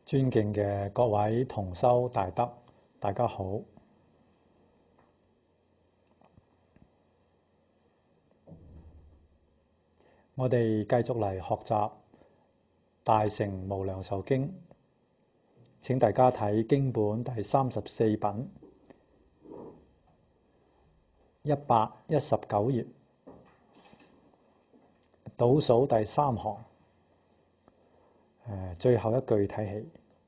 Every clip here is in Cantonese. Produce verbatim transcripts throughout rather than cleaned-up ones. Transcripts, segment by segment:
尊敬嘅各位同修大德，大家好。我哋繼續嚟學習《大乘無量壽經》，請大家睇經本第三十四品一百一十九頁，倒數第三行，誒，最後一句睇起。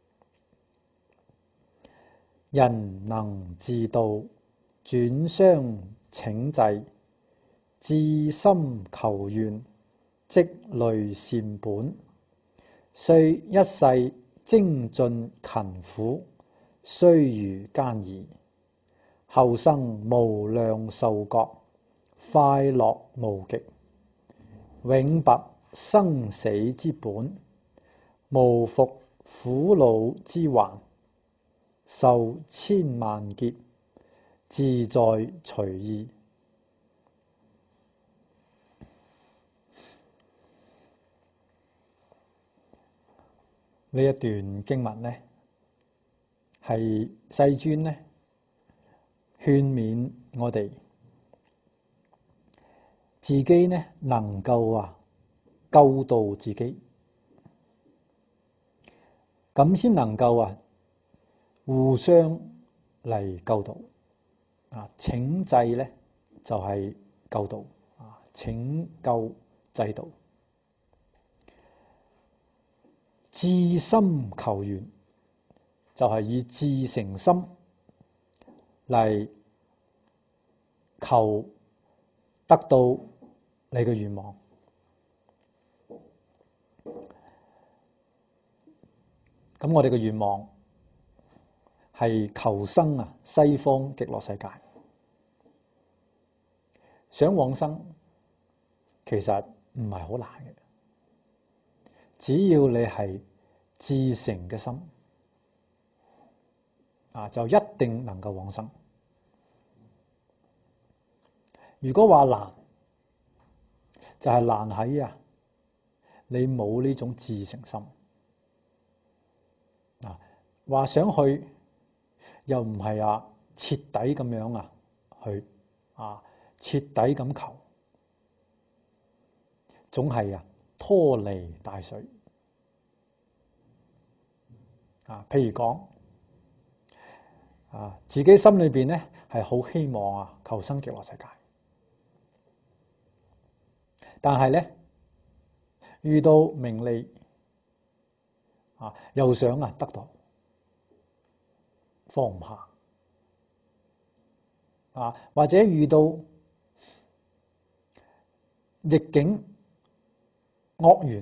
人能自度，轉相請濟，至心求願，積累善本，雖一世精進勤苦，雖遇艱易，後生無量壽國，快樂無極，永拔生死之本，無復苦惱之患，受千萬劫，自在隨意。呢一段經文呢，係世尊呢勸勉我哋自己呢能夠啊救度自己，咁先能夠啊互相嚟救度啊。請濟呢就係救度啊，拯救濟度。至心求願就係以至誠心嚟求得到你嘅願望。咁我哋嘅願望係求生啊西方極樂世界，想往生其實唔係好難嘅。只要你係至誠嘅心啊，就一定能夠往生。如果話難，就係難喺啊，你冇呢種至誠心啊。話想去，又唔係啊徹底咁樣啊去啊，徹底咁求，總係啊拖泥帶水啊。譬如講啊，自己心裏邊咧係好希望啊求生極樂世界，但係咧遇到名利啊，又想啊得到，放唔下啊，或者遇到逆境惡緣，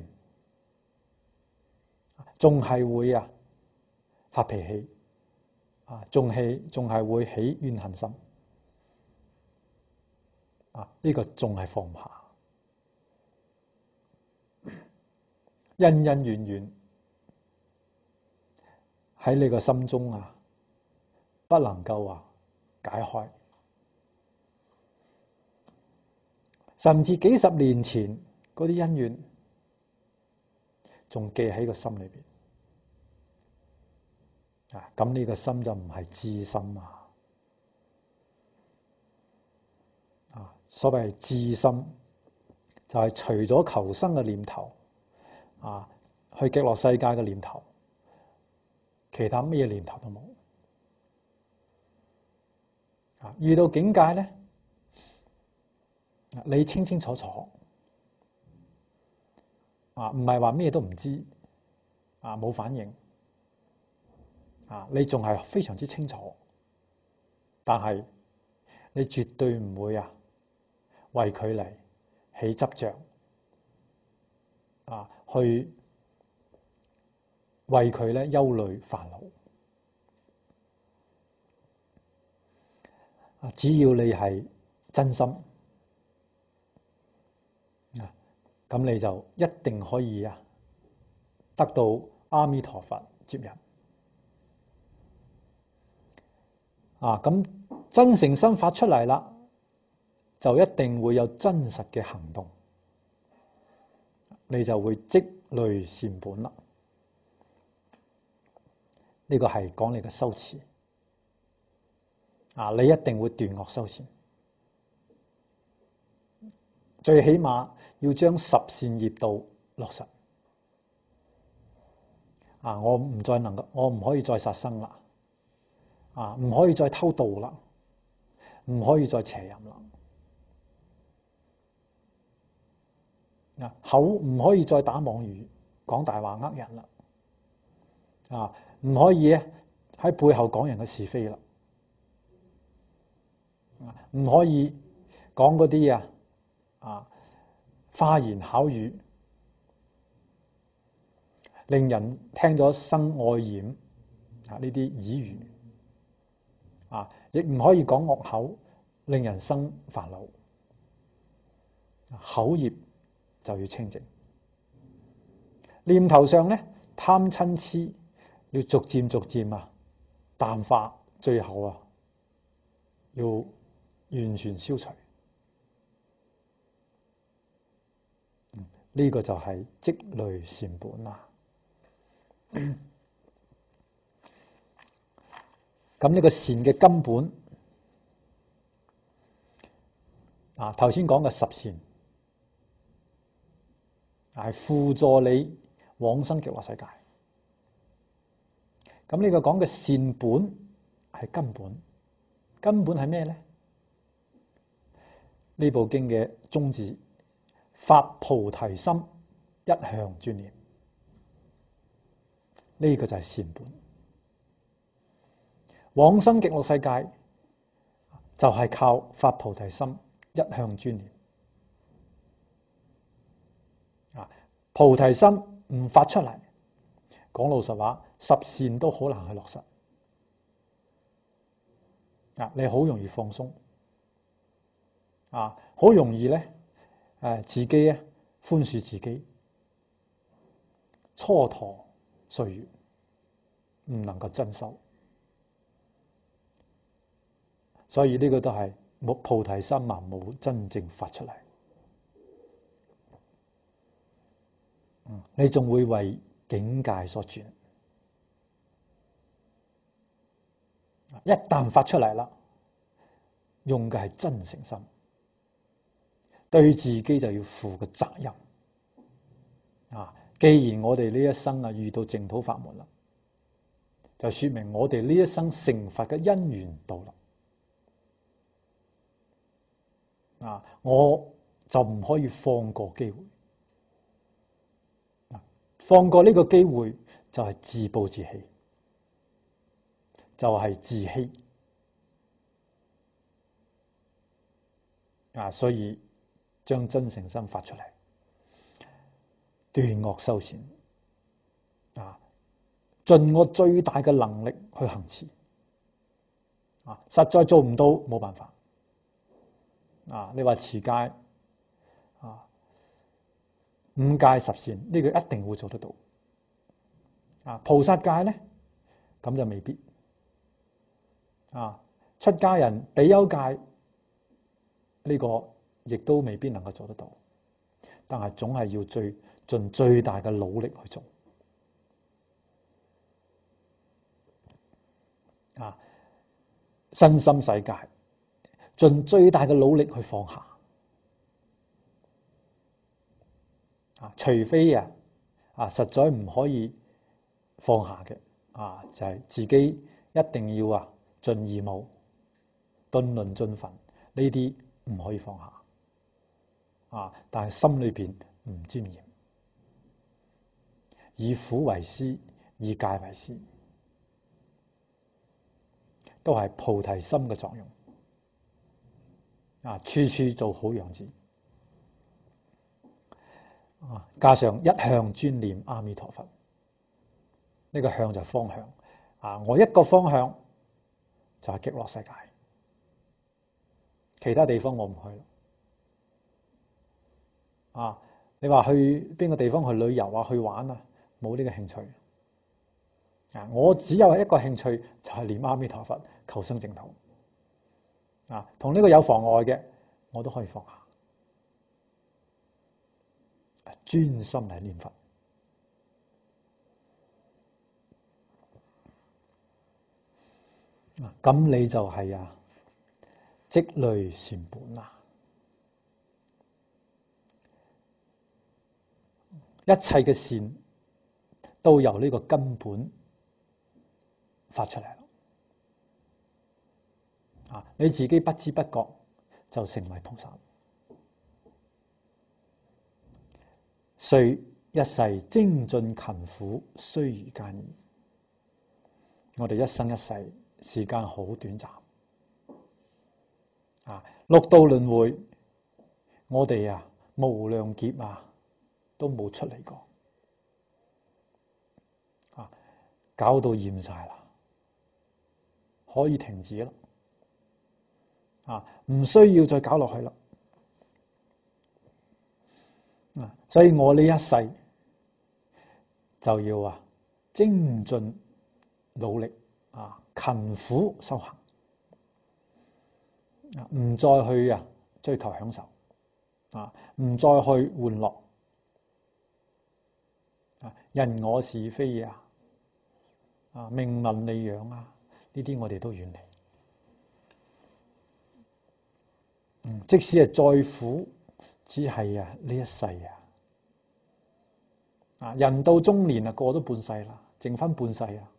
仲係會啊發脾氣啊，仲係仲係會起怨恨心啊，呢個仲係放唔下，恩恩怨怨喺你個心中啊，不能夠啊解開，甚至幾十年前嗰啲恩怨仲記喺個心裏邊啊，咁呢個心就唔係至心啊。啊，所謂至心就係除咗求生嘅念頭啊，去極樂世界嘅念頭，其他咩念頭都冇啊。遇到境界咧，你清清楚楚啊，唔係話咩都唔知啊，冇反應啊，你仲係非常之清楚，但係你絕對唔會啊為佢嚟起執着啊，去為佢咧憂慮煩惱啊。只要你係真心啊，咁你就一定可以啊得到阿彌陀佛接引啊。咁真誠心發出嚟啦，就一定會有真實嘅行動，你就會積累善本啦。 呢個係講你嘅修持啊，你一定會斷惡修善，最起碼要將十善業道落實啊！我唔再能夠，我唔可以再殺生啦，啊，唔可以再偷盜啦，唔可以再邪淫啦，啊，口唔可以再打妄語，講大話呃人啦，啊，唔可以咧喺背後講人嘅是非啦，啊，唔可以講嗰啲啊啊花言巧語，令人聽咗生愛染啊！呢啲綺語啊，亦唔可以講惡口，令人生煩惱。口業就要清淨，念頭上咧貪嗔癡要逐漸逐漸啊淡化，最後啊要完全消除。呢、這個就係積累善本啦。咁呢個善嘅根本啊，頭先講嘅十善係輔助你往生極樂世界。咁呢個講嘅善本係根本，根本係咩咧？呢部經嘅宗旨，發菩提心，一向專念。呢個就係善本，往生極樂世界就係靠發菩提心，一向專念。啊，菩提心唔發出嚟，講老實話，十善都好難去落實。啊，你好容易放鬆，啊，好容易咧，誒，自己咧寬恕自己，蹉跎歲月，唔能夠真修，所以呢個都係冇菩提心啊，冇真正發出嚟。嗯，你仲會為境界所轉，一旦發出嚟啦，用嘅係真誠心，對自己就要負個責任。啊，既然我哋呢一生啊遇到淨土法門啦，就說明我哋呢一生成佛嘅因緣到啦。啊，我就唔可以放過機會。放過呢個機會就係自暴自棄，就係自欺。啊，所以將真誠心發出嚟，斷惡修善。啊，盡我最大嘅能力去行持。啊，實在做唔到冇辦法。啊，你話持戒啊，五戒十善呢個一定會做得到。啊，菩薩戒咧咁就未必。啊，出家人比丘戒呢個亦都未必能夠做得到，但係總係要最盡最大嘅努力去做。啊，身心世界盡最大嘅努力去放下。啊，除非啊啊實在唔可以放下嘅，啊就係自己一定要啊盡義務、敦倫盡分，呢啲唔可以放下。啊，但係心裏邊唔沾染，以苦為師，以戒為師，都係菩提心嘅作用。啊，處處做好樣子。啊，加上一向專念阿彌陀佛，呢個向就係方向。啊，我一個方向就係極樂世界，其他地方我唔去。啊，你話去邊個地方去旅遊啊，去玩啊，冇呢個興趣。啊，我只有一個興趣就係念阿彌陀佛，求生淨土。啊，同呢個有妨礙嘅，我都可以放下，專心嚟念佛。 咁你就係啊積累善本啦。一切嘅善都由呢個根本發出嚟啦。啊，你自己不知不覺就成為菩薩。雖一世精進勤苦，須臾間矣。我哋一生一世時間好短暫。啊，六道輪迴，我哋啊無量劫啊都冇出嚟過。啊，搞到厭晒啦，可以停止啦。啊，唔需要再搞落去啦。啊，所以我呢一世就要啊精進努力啊勤苦修行，啊唔再去啊追求享受，啊唔再去玩樂，啊人我是非啊，啊名聞利養啊，呢啲我哋都遠離。嗯，即使係再苦，只係啊呢一世啊，啊人到中年啊，過咗半世啦，剩翻半世啊。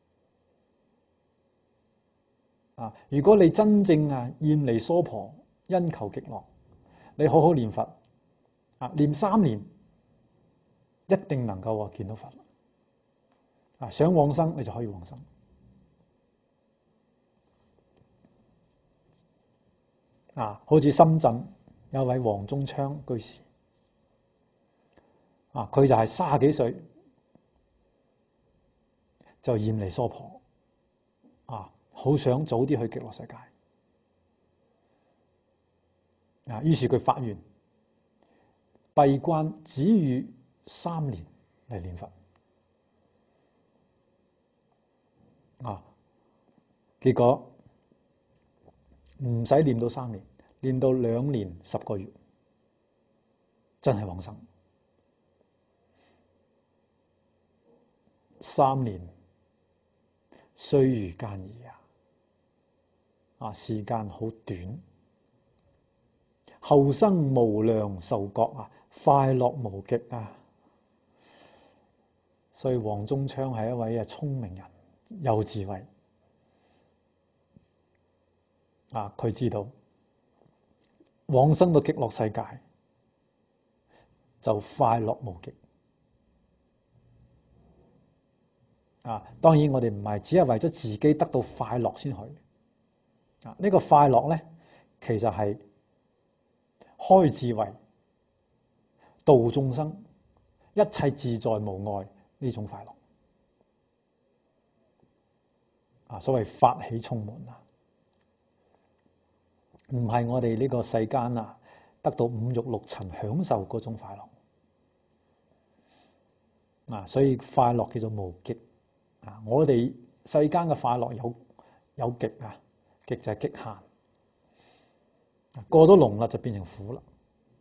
啊，如果你真正啊厭離娑婆，因求極樂，你好好念佛，啊念三年，一定能夠啊見到佛。啊，想往生你就可以往生。啊，好似深圳有位黃宗昌居士，啊，佢就係三十幾歲就厭離娑婆，啊，好想早啲去極樂世界。啊，於是佢發願閉關只餘三年嚟念佛。啊，結果唔使念到三年，念到兩年十個月，真係往生。三年須臾間矣啊！啊，時間好短，後生無量壽覺啊，快樂無極啊！所以黃宗昌係一位啊聰明人，有智慧。啊，佢知道往生到極樂世界就快樂無極。啊，當然我哋唔係只係為咗自己得到快樂先去。啊，呢個快樂咧，其實係開智慧、度眾生、一切自在無礙呢種快樂。啊，所謂法喜充滿啊，唔係我哋呢個世間啊得到五欲六塵享受嗰種快樂。啊，所以快樂叫做無極。啊，我哋世間嘅快樂有有極啊，極就係極限。過咗龍啦，就變成苦啦。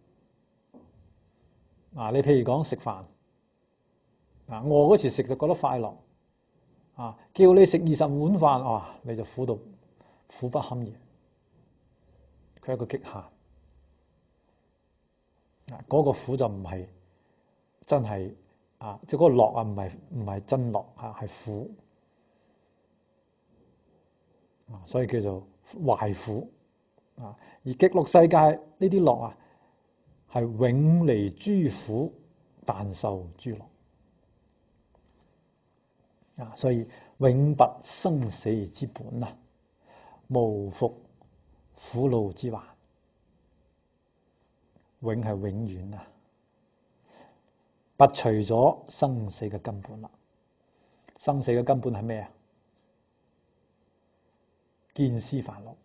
啊，你譬如講食飯，啊餓嗰時食就覺得快樂，啊叫你食二十碗飯，啊你就苦到苦不堪言。佢係一個極限。啊，嗰個苦就唔係真係啊，即係嗰個樂啊，唔係唔係真樂啊，係苦。啊，所以叫做壞苦。啊，而極樂世界呢啲樂啊，係永離諸苦，但受諸樂。啊，所以永拔生死之本啊，無復苦惱之患。永係永遠啊，拔除咗生死嘅根本啦。生死嘅根本係咩啊？見思煩惱。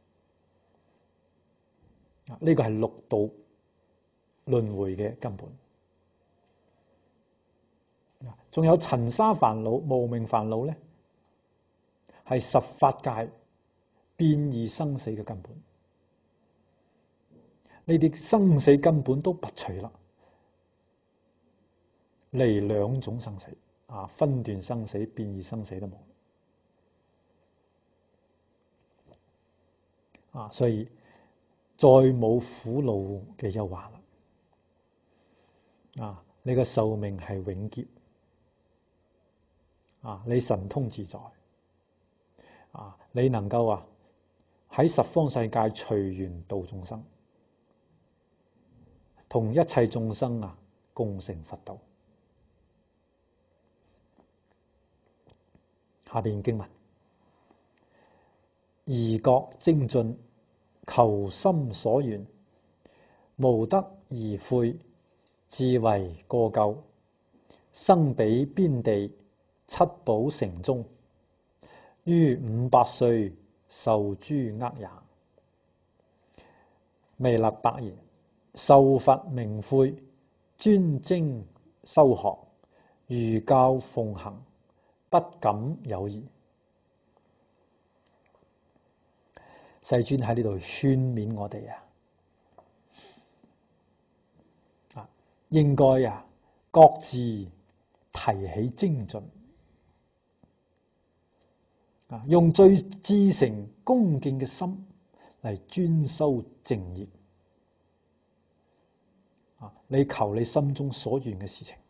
呢個係六道輪迴嘅根本。仲有塵沙煩惱、無明煩惱咧，係十法界變異生死嘅根本。呢啲生死根本都拔除啦，離兩種生死啊，分段生死、變異生死都冇。 啊，所以再冇苦惱嘅憂患啦。啊，你嘅壽命係永劫。啊，你神通自在。啊，你能夠啊喺十方世界隨緣度眾生，同一切眾生啊共成佛道。下邊經文：宜覺精進，求心所願，無得而悔，自為過咎。生彼邊地，七寶城中，於五百歲受諸厄也。彌勒白言：受佛明悔，專精修學，如教奉行，不敢有疑。世尊喺呢度勸勉我哋啊，啊，應該啊各自提起精進，啊，用最至誠恭敬嘅心嚟專修正業。啊，你求你心中所願嘅事情。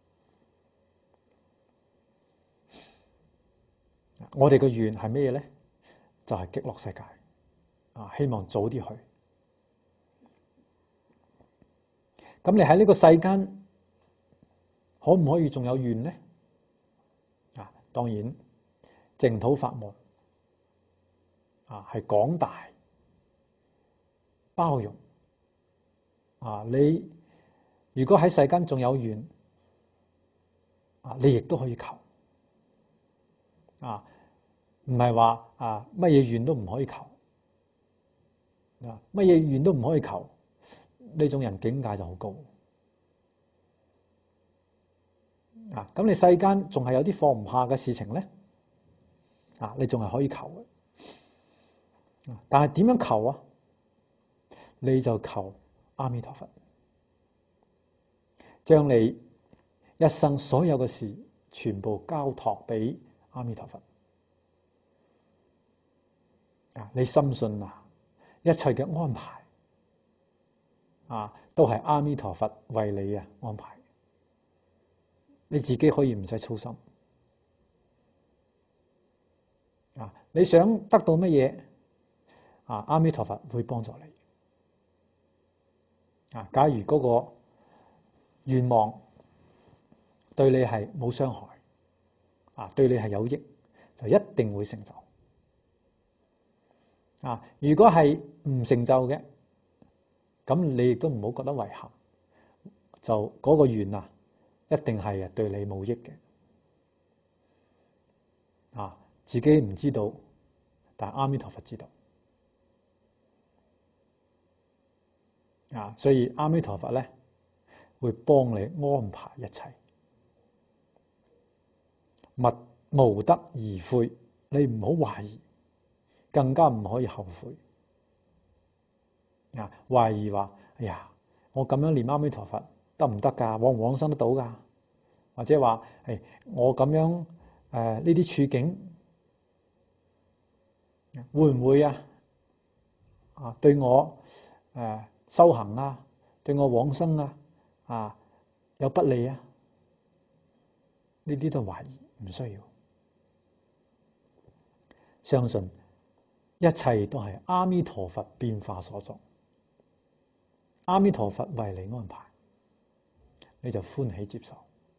我哋嘅願係咩咧？就係極樂世界。啊，希望早啲去。咁你喺呢個世間，可唔可以仲有願呢？啊，當然，淨土法門啊係廣大包容。啊，你如果喺世間仲有願，啊，你亦都可以求。啊，唔係話啊乜嘢願都唔可以求。乜嘢願都唔可以求，呢種人境界就好高。啊，咁你世間仲係有啲放唔下嘅事情咧，啊，你仲係可以求嘅。啊，但係點樣求啊？你就求阿彌陀佛，將你一生所有嘅事全部交託俾阿彌陀佛。啊，你深信啊？一切嘅安排啊，都係阿彌陀佛為你啊安排，你自己可以唔使操心。啊，你想得到乜嘢啊？阿彌陀佛會幫助你。啊，假如嗰個願望對你係冇傷害，啊，對你係有益，就一定會成就。啊，如果係唔成就嘅，咁你亦都唔好覺得遺憾，就嗰個願啊，一定係對你冇益嘅。啊，自己唔知道，但係阿彌陀佛知道。啊，所以阿彌陀佛咧會幫你安排一切，勿無得而悔，你唔好懷疑。更加唔可以後悔。啊，懷疑話：哎呀，我咁樣念阿彌陀佛得唔得㗎？往唔往生得到㗎？或者話：誒，我咁樣誒呢啲處境，會唔會啊？啊，對我誒、呃、修行啊，對我往生啊，啊有不利啊？呢啲都懷疑，唔需要。相信。一切都係阿彌陀佛變化所作，阿彌陀佛為你安排，你就歡喜接受。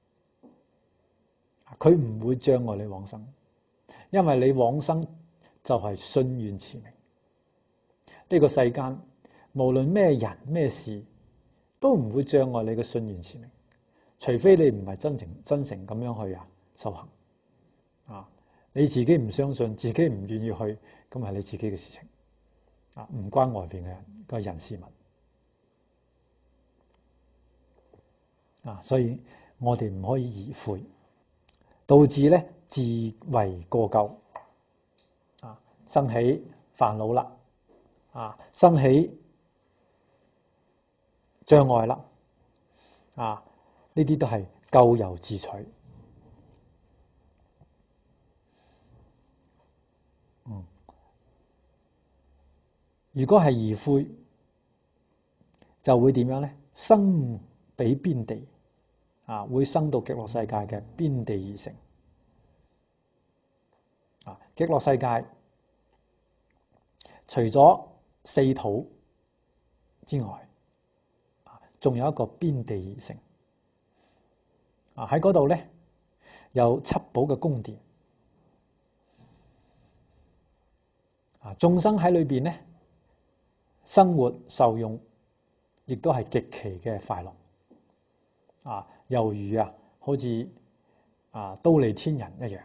佢唔會障礙你往生，因為你往生就係信願持名。呢個世間無論咩人咩事，都唔會障礙你嘅信願持名，除非你唔係真誠真誠咁樣去啊修行。啊，你自己唔相信，自己唔願意去。咁係你自己嘅事情，啊，唔關外邊嘅人個人事物，啊，所以我哋唔可以疑悔，導致咧自為過咎，啊，生起煩惱啦，啊，生起障礙啦，啊，呢啲都係咎由自取。 如果係二悔，就會點樣咧？生彼邊地啊，會生到極樂世界嘅邊地而成啊。極樂世界除咗四土之外，仲有一個邊地而成啊。喺嗰度咧有七寶嘅宮殿啊，眾生喺裏邊咧生活受用，亦都係極其嘅快樂啊，猶如啊，好似啊忉利天人一樣，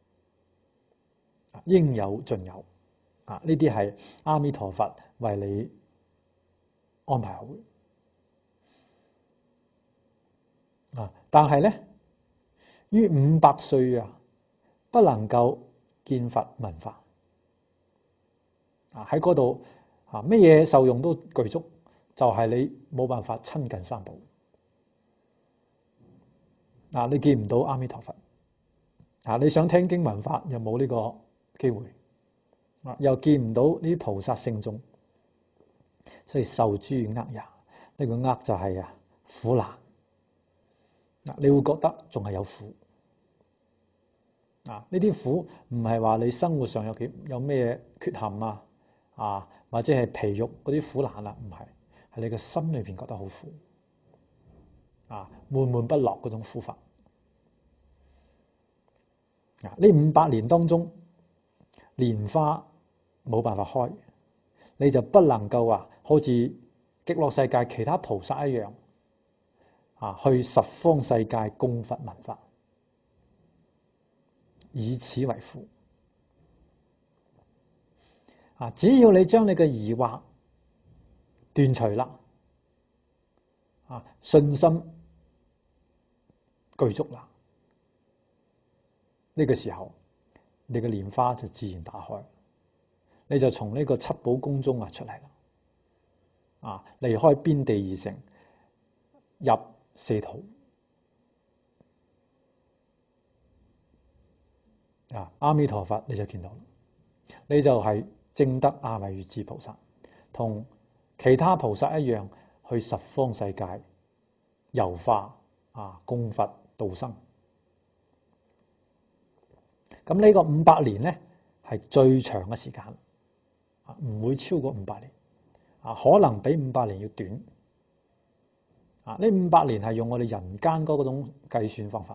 應有盡有啊。呢啲係阿彌陀佛為你安排好啊。但係咧，於五百歲啊，不能夠見佛聞法啊。喺嗰度啊，乜嘢受用都具足，就係你冇辦法親近三寶啊！你見唔到阿彌陀佛啊！你想聽經聞法又冇呢個機會啊！又見唔到呢啲菩薩聖眾，所以受諸厄也。呢個厄就係啊苦難啊！你會覺得仲係有苦啊！呢啲苦唔係話你生活上有幾有咩缺陷啊啊，或者係皮肉嗰啲苦難啦，唔係。係你嘅心裏邊覺得好苦啊，悶悶不樂嗰種苦法啊。呢五百年當中，蓮花冇辦法開，你就不能夠話好似極樂世界其他菩薩一樣啊，去十方世界供佛聞法，以此為苦啊。只要你將你嘅疑惑斷除啦，啊，信心具足啦，呢個時候你嘅蓮花就自然打開，你就從呢個七寶宮中啊出嚟啦，啊，離開邊地而成，入四土啊，阿彌陀佛你就見到啦，你就係證得阿惟越致菩薩，同其他菩薩一樣去十方世界遊化啊，供佛度生。咁呢個五百年咧係最長嘅時間，啊，唔會超過五百年，啊，可能比五百年要短。啊，呢五百年係用我哋人間嗰種計算方法，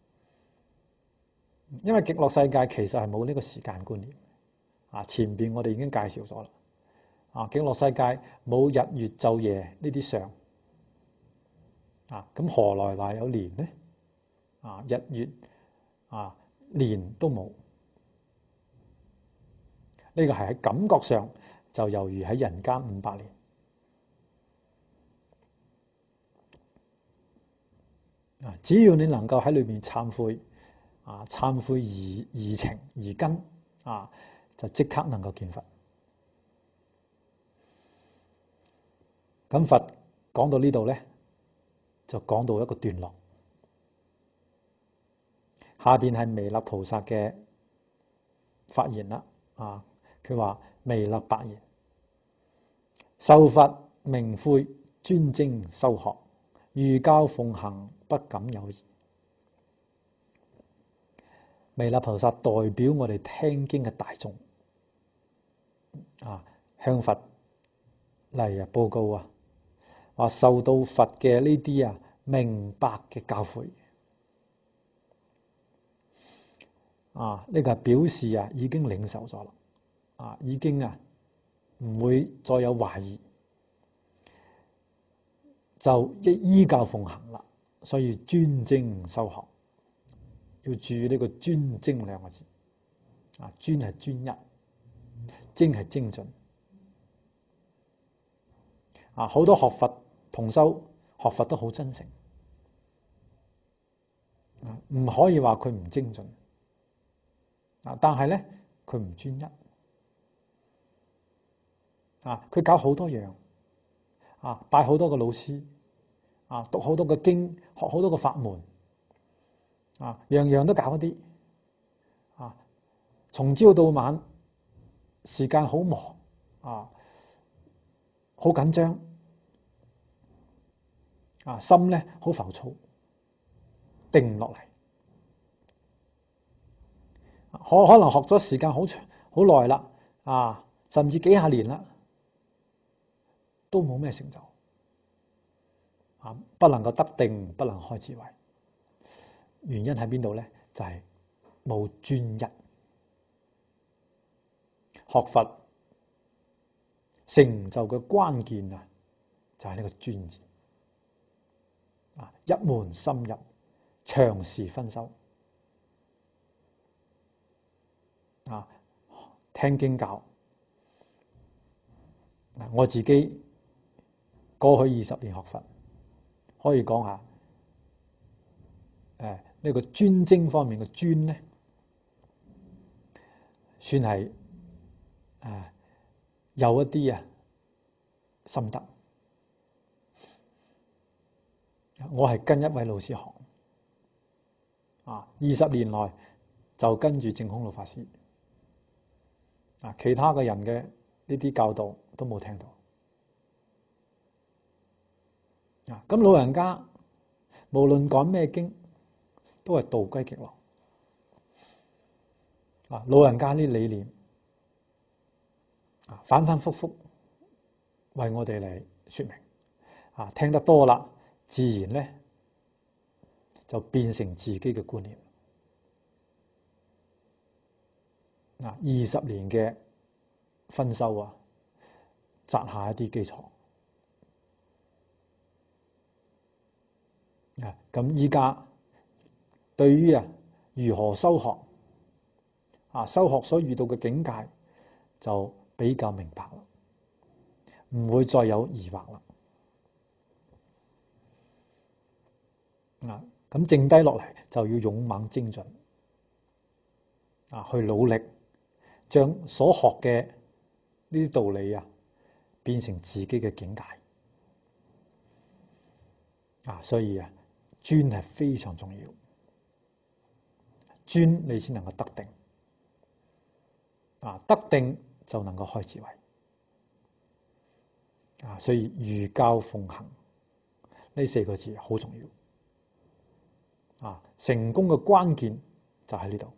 因為極樂世界其實係冇呢個時間觀念。啊，前邊我哋已經介紹咗啦。啊，極樂世界冇日月晝夜呢啲相，啊，咁何來話有年呢？啊，日月啊年都冇，呢個係喺感覺上就猶如喺人間五百年。啊，只要你能夠喺裏面懺悔，啊，懺悔而而情而根，啊，就即刻能夠見佛。咁佛講到呢度咧，就講到一個段落。下邊係彌勒菩薩嘅發言啦。啊，佢話彌勒白言：受佛明悔，專精修學，如教奉行，不敢有疑。彌勒菩薩代表我哋聽經嘅大眾，啊，向佛嚟啊報告啊，話受到佛嘅呢啲啊明白嘅教誨，啊，呢個係表示啊已經領受咗啦，啊，已經啊唔會再有懷疑，就依依教奉行啦。所以專精修學，要注意呢個專精兩個字，啊，專係專一，精係精進。啊，好多學佛同修學佛都好真誠，唔可以話佢唔精進。啊，但係咧佢唔專一。啊，佢搞好多樣，啊，拜好多個老師，啊，讀好多個經，學好多個法門，啊，樣樣都搞一啲，啊，從朝到晚，時間好忙，啊， 好緊張，啊，心咧好浮躁，定唔落嚟。可可能學咗時間好長好耐啦，啊，甚至幾廿年啦，都冇咩成就，啊，不能夠得定，不能開智慧。原因喺邊度咧？就係冇專一。學佛成就嘅關鍵啊，就係呢個專字啊，一門深入，長時分修啊，聽經教。我自己過去二十年學佛，可以講下誒呢個專精方面嘅專咧，算係誒有一啲啊心得。我係跟一位老師學啊，二十年來就跟住淨空老法師啊，其他嘅人嘅呢啲教導都冇聽到啊。咁老人家無論講咩經，都係道歸極樂啊。老人家啲理念啊，反反复复為我哋嚟說明啊，聽得多啦，自然咧就變成自己嘅觀念。嗱，二十年嘅分修啊，扎下一啲基礎。啊，咁依家對於啊如何修學啊，修學所遇到嘅境界就比較明白啦，唔會再有疑惑啦。啊，咁剩低落嚟就要勇猛精進啊，去努力將所學嘅呢啲道理啊，變成自己嘅境界啊。所以啊，專係非常重要，專你先能夠得定啊，得定就能夠開智慧啊。所以如教奉行呢四個字好重要啊，成功嘅關鍵就喺呢度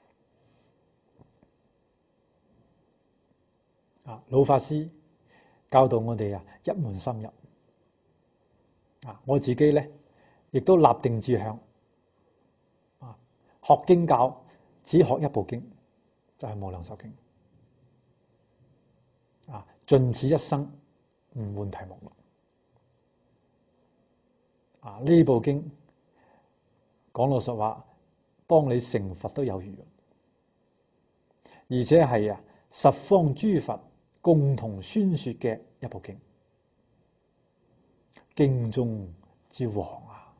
啊。老法師教導我哋啊，一門深入啊。我自己咧亦都立定志向啊，學經教只學一部經，就係《無量壽經》啊，盡此一生唔換題目啊。呢部經講老實話，幫你成佛都有餘，而且係啊十方諸佛共同宣說嘅一部經，經中之王啊，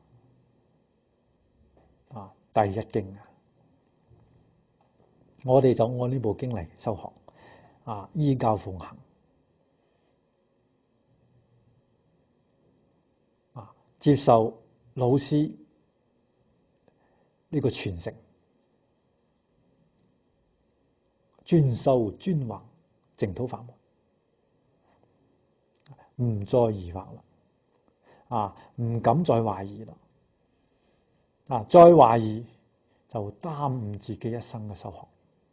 啊第一經啊，我哋就按呢部經嚟修學啊，依教奉行啊，接受老師呢個傳承，專修專弘淨土法門，唔再疑惑啦，啊，唔敢再懷疑啦，啊，再懷疑就耽誤自己一生嘅修學。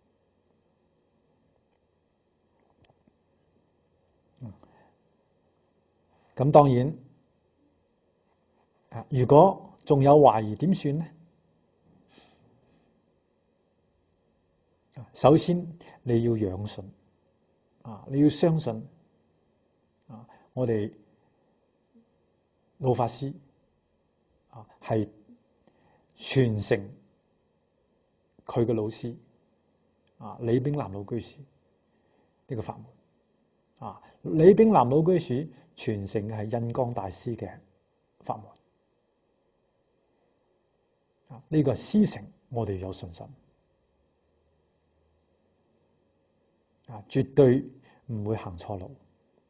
咁、嗯、當然，啊，如果仲有懷疑點算呢？首先你要仰信啊，你要相信啊，我哋老法師啊係傳承佢嘅老師啊李炳南老居士呢個法門啊。李炳南老居士傳承嘅係印光大師嘅法門啊，呢個係師承，我哋有信心。啊，絕對唔會行錯路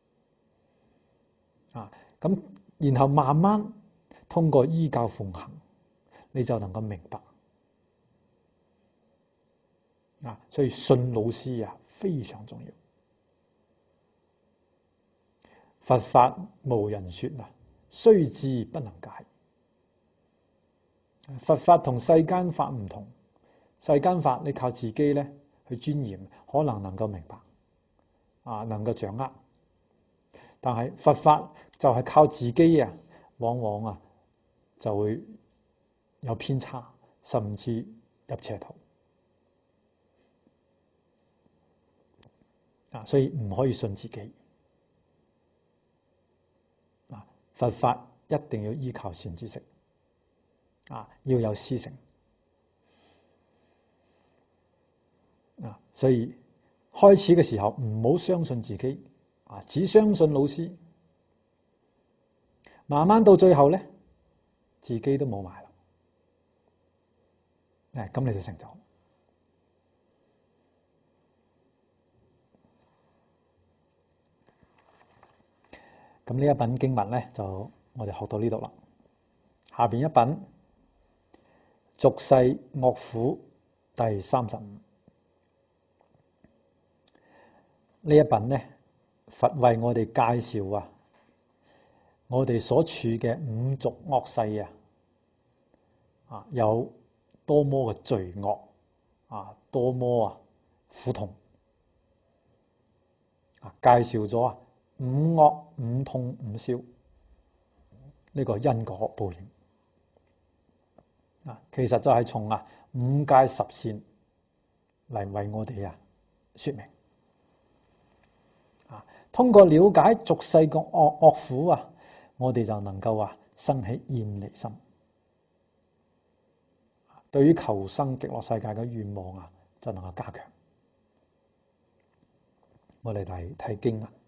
啊！咁然後慢慢通過依教奉行，你就能夠明白啊！所以信老師啊非常重要。 佛法無人說啊，雖知不能解。佛法同世間法唔同，世間法你靠自己咧去鑽研，可能能夠明白啊，能夠掌握。但係佛法就係靠自己啊，往往啊就會有偏差，甚至入邪途啊，所以唔可以信自己啊。佛法一定要依靠善知識啊，要有師承啊。所以開始嘅時候唔好相信自己啊，只相信老師。慢慢到最後咧，自己都冇埋啦，誒，咁你就成就。咁呢一品經文咧，就我哋學到呢度啦。下邊一品俗世樂苦第三十五，呢一品咧，佛為我哋介紹啊，我哋所處嘅五濁惡世啊，啊有多麼嘅罪惡啊，多麼啊苦痛啊，介紹咗啊五惡五痛五燒呢個因果報應啊，其實就係從啊五戒十善嚟為我哋啊說明啊，通過了解俗世個惡惡苦啊，我哋就能夠啊生起厭離心，對於求生極樂世界嘅願望啊，就能夠加強。我哋嚟睇經文。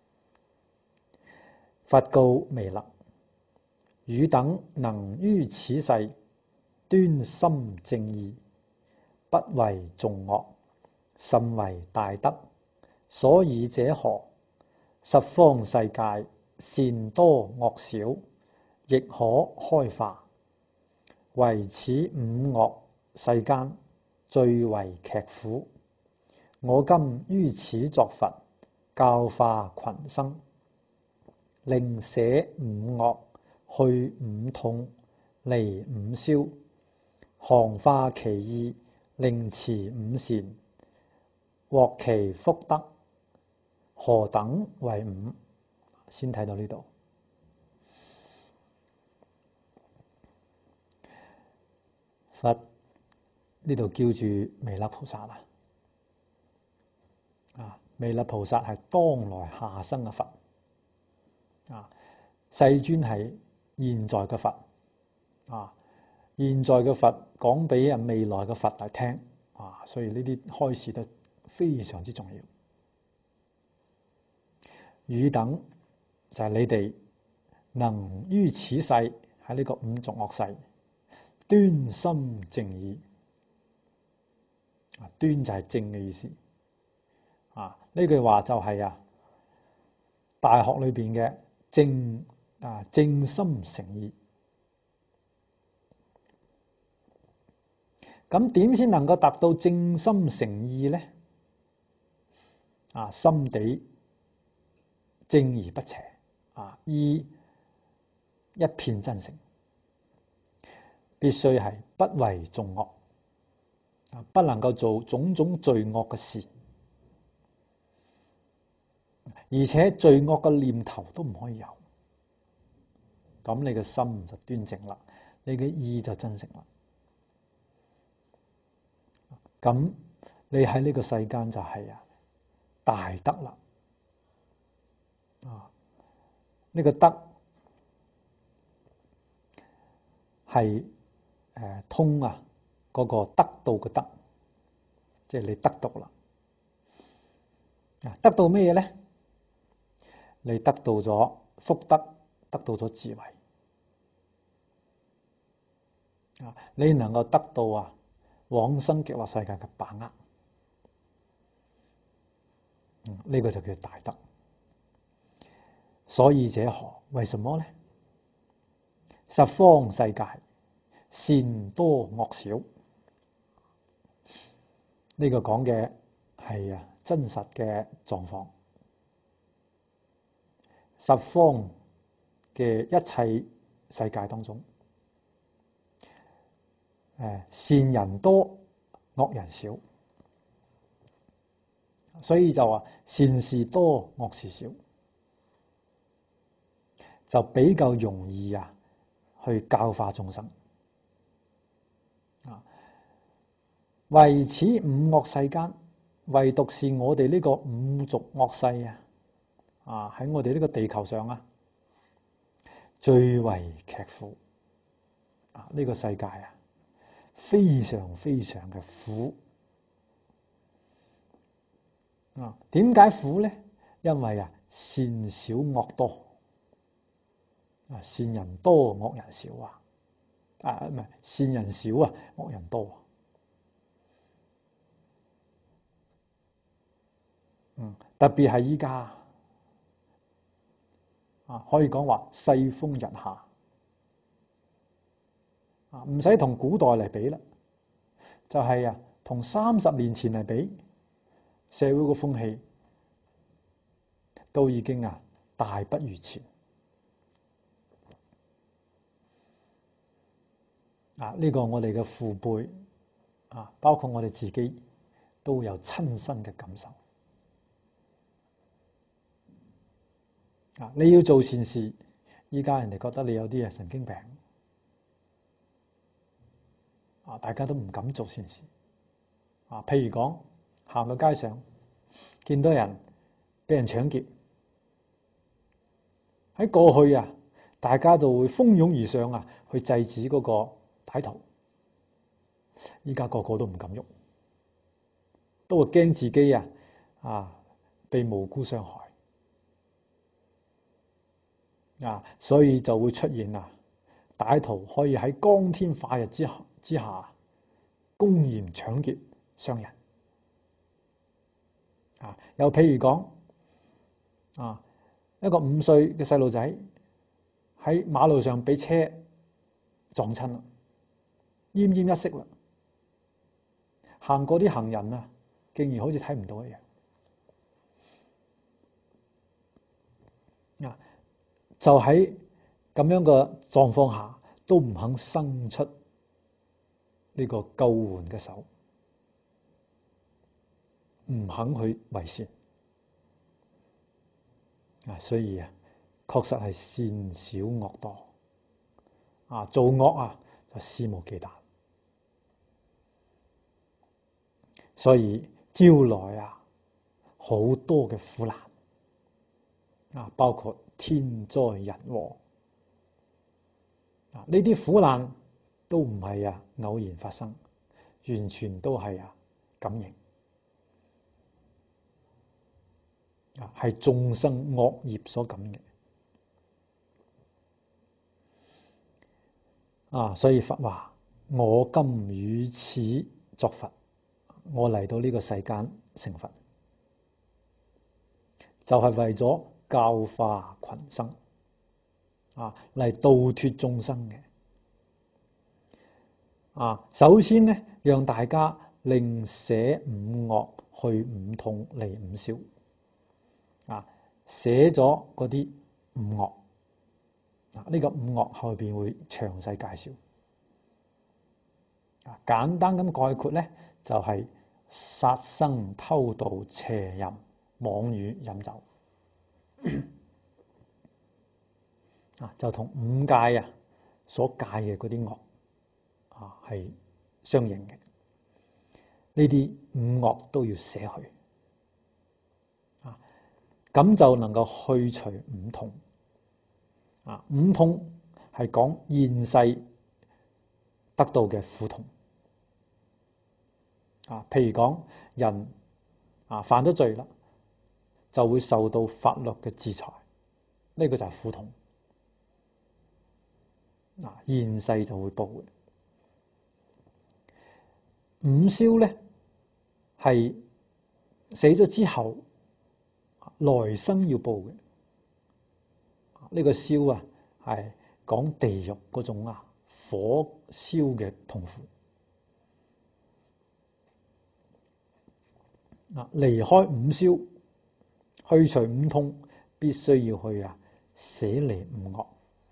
佛告彌勒：汝等能於此世端心正義，不為眾惡，甚為大德。所以者何？十方世界善多惡少，亦可開化。唯此五惡世間最為劇苦。我今於此作佛，教化群生，令捨五惡，去五痛，離五燒，降化其意，令持五善，獲其福德。何等為五？先睇到呢度。佛呢度叫住彌勒菩薩啊，啊彌勒菩薩係當來下生嘅佛啊，世尊係現在嘅佛啊，現在嘅佛講俾啊未來嘅佛嚟聽啊，所以呢啲開示得非常之重要。汝等就係你哋能於此世喺呢個五濁惡世端心正義，啊端就係正嘅意思啊，呢句話就係啊大學裏邊嘅正啊正心誠意。咁點先能夠達到正心誠意咧？啊心地正而不邪啊，依一片真誠，必須係不為眾惡啊，不能夠做種種罪惡嘅事，而且罪惡嘅念頭都唔可以有。咁你嘅心就端正啦，你嘅意就真誠啦。咁你喺呢個世間就係啊大德啦。啊！呢、這個德係誒、呃、通啊，嗰、那個得到嘅德，即係你得到啦。啊，得到咩嘢咧？你得到咗福德，得到咗智慧。啊，你能夠得到啊往生極樂世界嘅把握。嗯，呢、這個就叫大德。所以者何？為什麼呢？十方世界善多惡少，呢、這個講嘅係啊真實嘅狀況。 十方嘅一切世界當中，誒善人多，惡人少，所以就話善事多，惡事少，就比較容易啊去教化眾生。啊，唯此五惡世間，唯獨是我哋呢個五濁惡世啊，啊喺我哋呢個地球上啊，最為劇苦啊！呢個世界啊，非常非常嘅苦啊！點解苦咧？因為啊，善少惡多啊，善人多惡人少啊，啊唔係善人少啊，惡人多。嗯，特別係依家啊，可以講話世風日下啊，唔使同古代嚟比啦，就係啊，同三十年前嚟比，社會個風氣都已經啊大不如前啊！呢個我哋嘅父輩啊，包括我哋自己都有親身嘅感受。啊！你要做善事，依家人哋覺得你有啲係神經病，啊！大家都唔敢做善事。啊，譬如講行到街上，見到人俾人搶劫，喺過去啊，大家就會蜂擁而上啊，去制止嗰個歹徒。依家個個都唔敢喐，都會驚自己啊啊被無辜傷害。啊，所以就會出現啊，歹徒可以喺光天化日之之下公然搶劫傷人。啊，又譬如講啊，一個五歲嘅細路仔喺馬路上俾車撞親啦，奄奄一息啦，行過啲行人啊，竟然好似睇唔到一樣。啊！就喺咁樣嘅狀況下，都唔肯伸出呢個救援嘅手，唔肯去為善啊！所以啊，確實係善少惡多啊！做惡啊，就肆無忌憚，所以招來啊好多嘅苦難啊，包括天災人禍啊！呢啲苦難都唔係啊偶然發生，完全都係啊感應啊，係眾生惡業所感嘅啊！所以佛話：我今於此作佛，我嚟到呢個世間成佛，就係為咗教化群生啊，嚟度脫眾生嘅啊。首先呢，讓大家令捨五惡，去五痛，離五消啊。捨咗嗰啲五惡啊，呢個五惡後邊會詳細介紹啊。簡單咁概括呢，就係殺生、偷盜、邪淫、妄語、飲酒。啊，就同五戒啊所戒嘅嗰啲惡啊係相應嘅，呢啲五惡都要捨去啊，咁就能夠去除五痛啊。五痛係講現世得到嘅苦痛啊，譬如講人啊犯咗罪啦，就會受到法律嘅制裁，呢個就係苦痛。嗱，現世就會報嘅。五消咧係死咗之後，來生要報嘅。呢個消啊係講地獄嗰種啊火燒嘅痛苦。嗱，離開五消，去除五痛，必須要去啊捨離五惡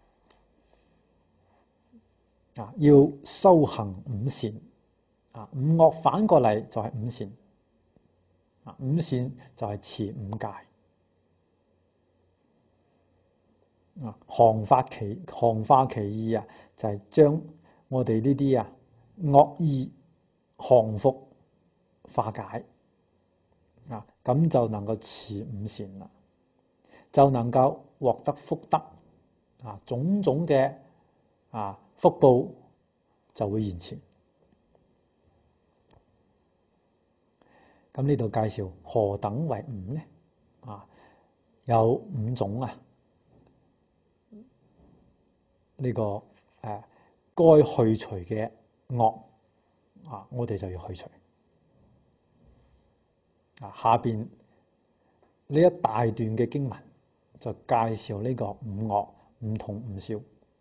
啊，要修行五善啊。五惡反過嚟就係五善啊，五善就係持五戒啊。降法其降化其意啊，就係將我哋呢啲啊惡意降伏化解啊，咁就能夠持五善啦，就能夠獲得福德啊，種種嘅啊福報就會現前。咁呢度介紹何等為五呢？啊，有五種啊，呢、這個誒、啊、該去除嘅惡啊，我哋就要去除。啊，下邊呢一大段嘅經文就介紹呢個五惡五同五少。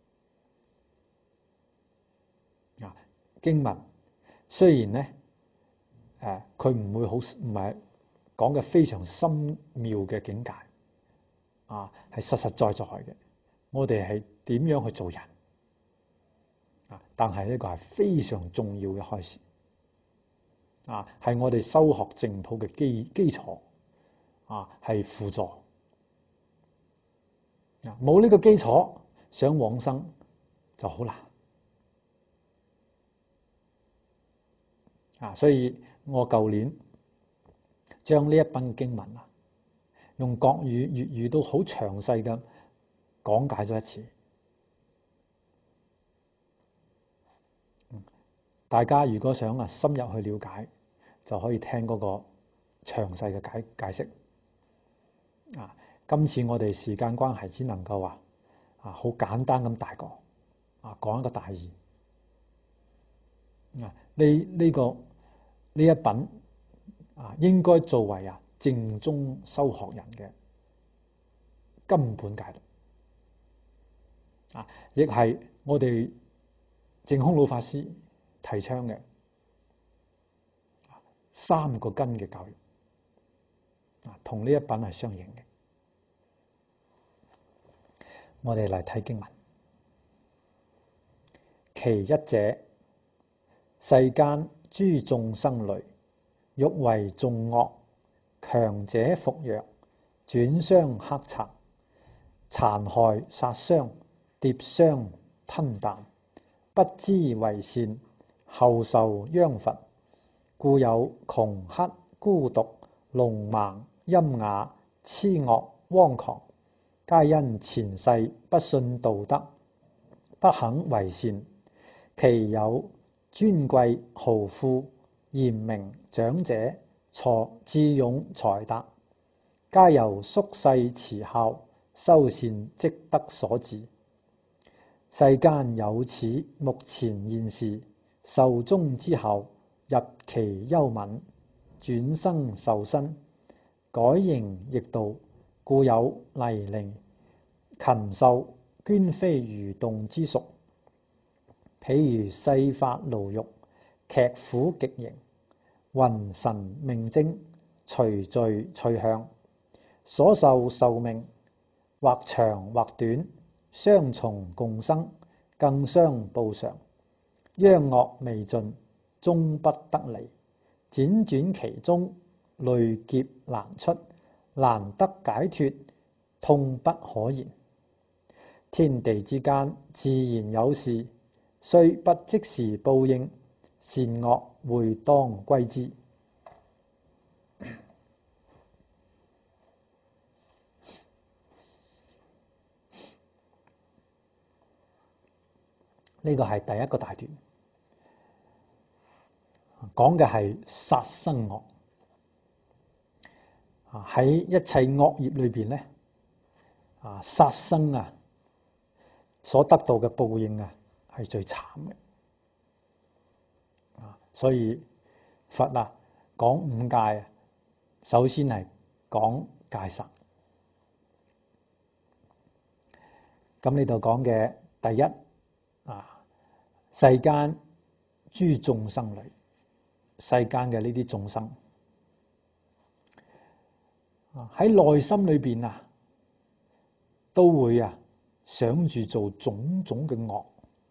啊，經文雖然咧誒，佢、啊、唔會好唔係講嘅非常深妙嘅境界，啊，係實實在在嘅。我哋係點樣去做人？啊，但係呢個係非常重要嘅開始。啊，係我哋修學淨土嘅基基礎，啊，係輔助。啊，冇呢個基礎，想往生就好難。啊，所以我舊年將呢一本經文啊，用國語、粵語都好詳細嘅講解咗一次。大家如果想啊深入去了解，就可以聽嗰個詳細嘅解解釋。啊，今次我哋時間關係，只能夠話啊好簡單咁大個啊講一個大意。啊，呢呢個呢一品啊，應該作為啊正宗修學人嘅根本戒律。啊，亦係我哋淨空老法師提倡嘅三個根嘅教育，啊，同呢一品係相應嘅。我哋嚟睇經文，其一者，世間諸眾生類，欲為眾惡，強者服弱，轉傷克賊，殘害殺傷，跌傷吞啖，不知為善，後受殃罰。故有窮乞、孤獨、聾盲、瘖啞、痴惡、妄狂，皆因前世不信道德，不肯為善。其有尊貴豪富、賢明長者、才智勇才達，皆由宿世慈孝、修善積德所致。世間有此目前現時，壽終之後，入其幽冥，轉生受身，改形易道，故有泥濘、禽獸、捐飛蠕動之屬。譬如世法牢獄，劇苦極刑，魂神命徵，隨序隨向，所受壽命，或長或短，雙重共生，更相報償。殃惡未盡，終不得離，輾轉其中，累劫難出，難得解脫，痛不可言。天地之間自然有事，雖不即時報應，善惡會當歸之。呢個係第一個大段，講嘅係殺生惡。啊，喺一切惡業裏邊咧，啊殺生啊所得到嘅報應啊係最慘嘅。啊，所以佛啊講五戒啊，首先係講戒殺。咁呢度講嘅第一啊，世間諸眾生類，世間嘅呢啲眾生啊喺內心裏邊啊， 都會啊想住做種種嘅惡。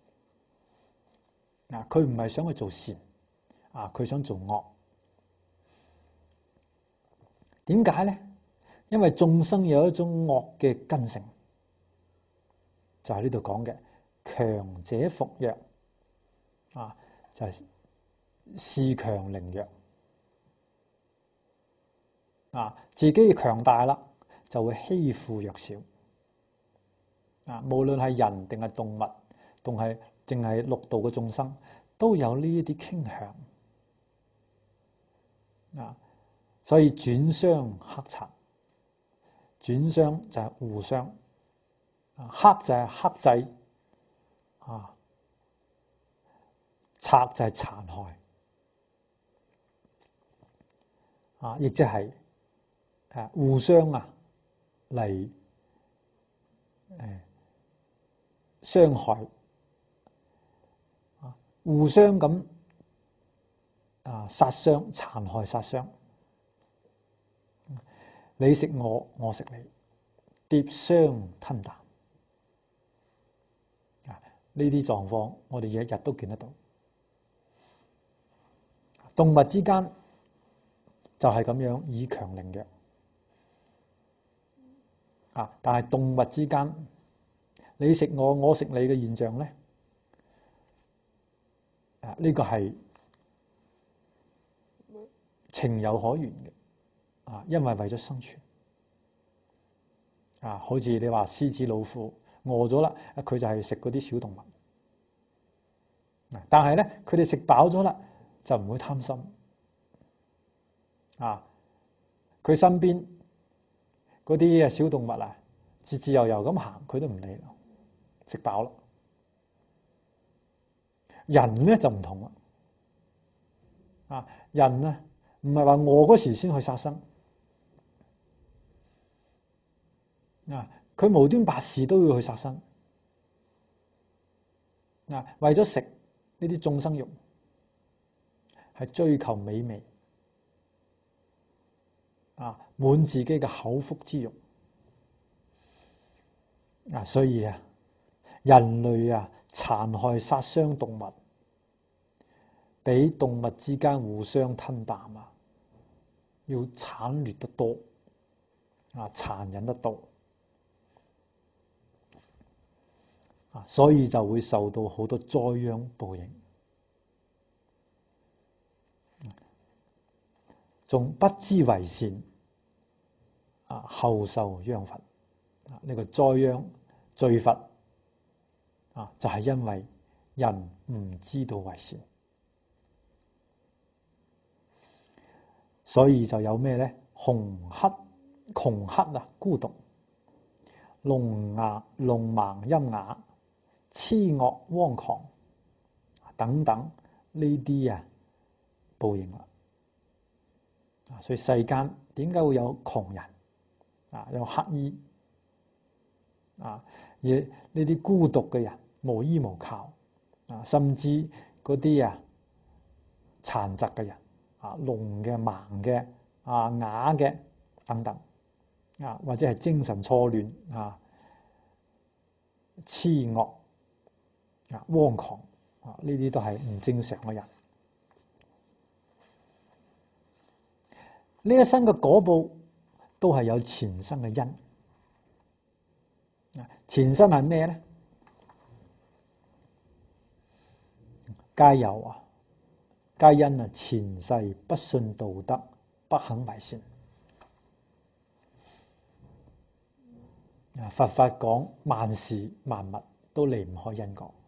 啊，佢唔係想去做善，啊，佢想做惡。點解咧？因為眾生有一種惡嘅根性，就係呢度講嘅強者服弱，啊，就係恃強凌弱，啊，自己強大啦，就會欺負弱小，啊，無論係人定係動物，定係淨係六道嘅眾生，都有呢一啲傾向，啊，所以轉相克賊。轉相就係互相，克就係克制，啊，賊就係殘害，啊，亦即係誒互相啊嚟誒傷害，啊，互相咁啊殺傷、殘害、殺傷。你食我，我食你，碟相吞啖。啊，呢啲狀況我哋日日都見得到。動物之間就係咁樣以強凌弱。啊，但係動物之間你食我，我食你嘅現象咧，啊，呢個係情有可原嘅。啊，因為為咗生存，啊，好似你話獅子老虎餓咗啦，佢就係食嗰啲小動物。但係咧，佢哋食飽咗啦，就唔會貪心。啊，佢身邊嗰啲小動物啊，自自由由咁行，佢都唔理，食飽啦。人咧就唔同啦。啊，人啊，唔係話餓嗰時先去殺生。啊！佢無端白事都要去殺生，啊！為咗食呢啲眾生肉，係追求美味，啊！滿自己嘅口腹之欲，啊！所以啊，人類啊殘害殺傷動物，比動物之間互相吞啖啊，要慘烈得多，啊！殘忍得多。啊，所以就會受到好多災殃報應，仲不知為善，啊，後受殃罰。啊，呢個災殃罪罰，啊，就係因為人唔知道為善，所以就有咩咧？窮乞窮乞啊，孤獨，聾啞聾盲瘖啞。癡惡汪狂等等呢啲啊報應啦，啊，所以世間點解會有窮人啊，有乞兒啊，而呢啲孤獨嘅人無依無靠啊，甚至嗰啲啊殘疾嘅人啊，聾嘅、盲嘅啊、啞嘅等等啊，或者係精神錯亂啊、癡惡。啊，汪狂啊！呢啲都係唔正常嘅人。呢一生嘅果報都係有前生嘅因。前生係咩咧？皆有啊，皆因啊前世不信道德，不肯為善。啊，佛法講萬事萬物都離唔開因果。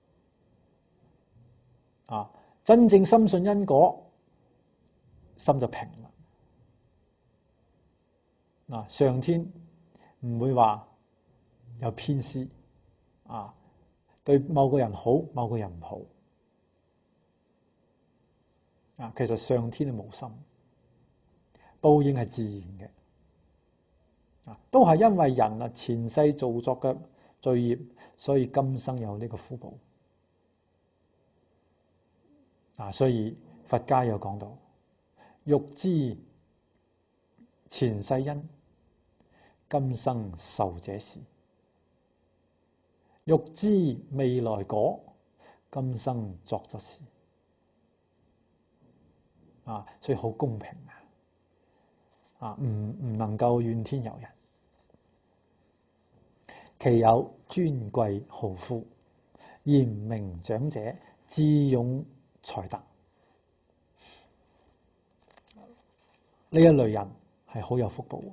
啊！真正深信因果，心就平啦。啊！上天唔會話有偏私，啊，對某個人好，某個人唔好。啊，其實上天係無心，報應係自然嘅。啊，都係因為人啊前世造作嘅罪業，所以今生有呢個苦報。啊，所以佛家有講到，欲知前世因，今生受者是。 欲知未來果，今生作則是。啊，所以好公平啊！啊，唔唔能夠怨天尤人。其有尊貴豪富、賢明長者、智勇才達，呢一類人係好有福報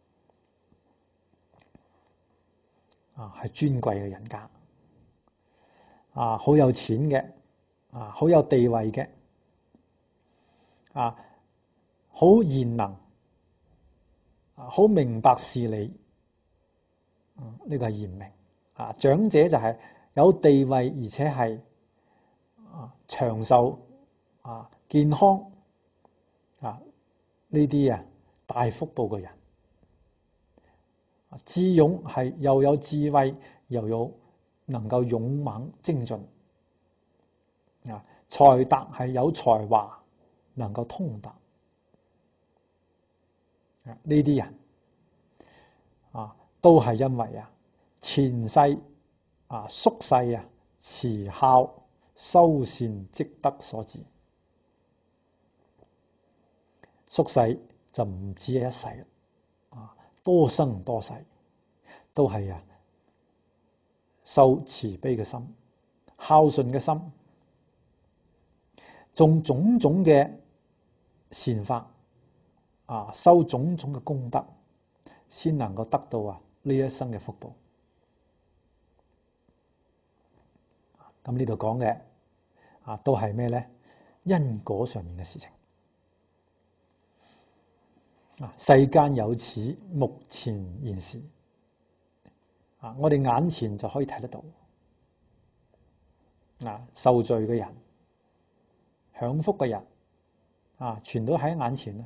啊，係尊貴嘅人家啊，好有錢嘅啊，好有地位嘅啊，好賢能啊，好明白事理。呢、這個係賢明啊，長者就係有地位而且係啊長壽啊健康啊，呢啲啊大福報嘅人。智勇係又有智慧又有能夠勇猛精進啊，才達係有才華能夠通達啊，呢啲人啊。都係因為啊前世啊宿世啊慈孝修善積德所致。宿世就唔止係一世啊，多生多世都係啊修慈悲嘅心、孝順嘅心，種種種嘅善法啊，修種種嘅功德，先能夠得到啊呢一生嘅福報。咁呢度講嘅啊，都係咩咧？因果上面嘅事情啊。世間有此目前現時啊，我哋眼前就可以睇得到啊，受罪嘅人、享福嘅人啊，全都喺眼前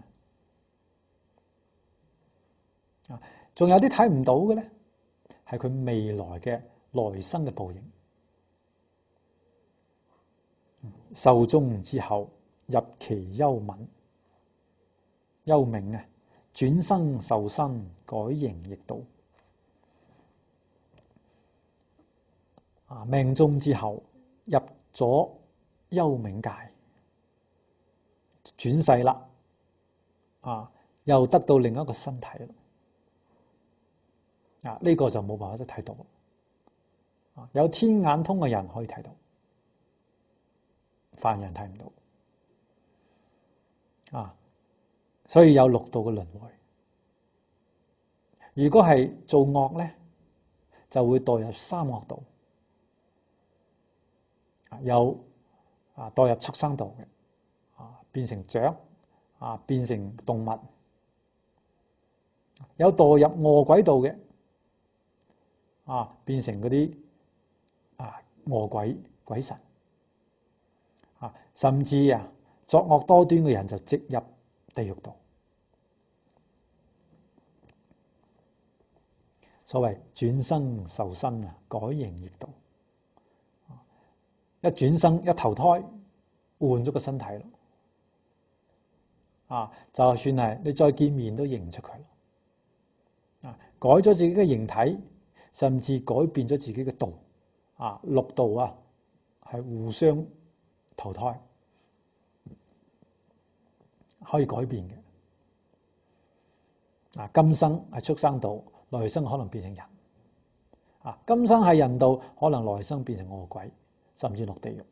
啊。仲有啲睇唔到嘅咧，係佢未來嘅來生嘅報應。壽終之後，入其幽冥，幽冥啊，轉生受身，改形易道。啊，命終之後入咗幽冥界，轉世啦，啊，又得到另一個身體啦。啊！呢個就冇辦法得睇到，啊，有天眼通嘅人可以睇到，凡人睇唔到。啊，所以有六道嘅輪迴。如果係做惡咧，就會墮入三惡道。啊，有啊墮入畜生道嘅，啊變成雀，啊變成動物。有墮入餓鬼道嘅。啊，變成嗰啲啊餓鬼鬼神啊，甚至啊作惡多端嘅人就直入地獄道。所謂轉生受身啊，改形易道。一轉生一投胎，換咗個身體咯。啊，就算係你再見面都認唔出佢。啊，改咗自己嘅形體。甚至改變咗自己嘅道，啊六道啊係互相投胎，可以改變嘅。啊，今生係畜生道，來生可能變成人。啊，今生係人道，可能來生變成餓鬼，甚至落地獄。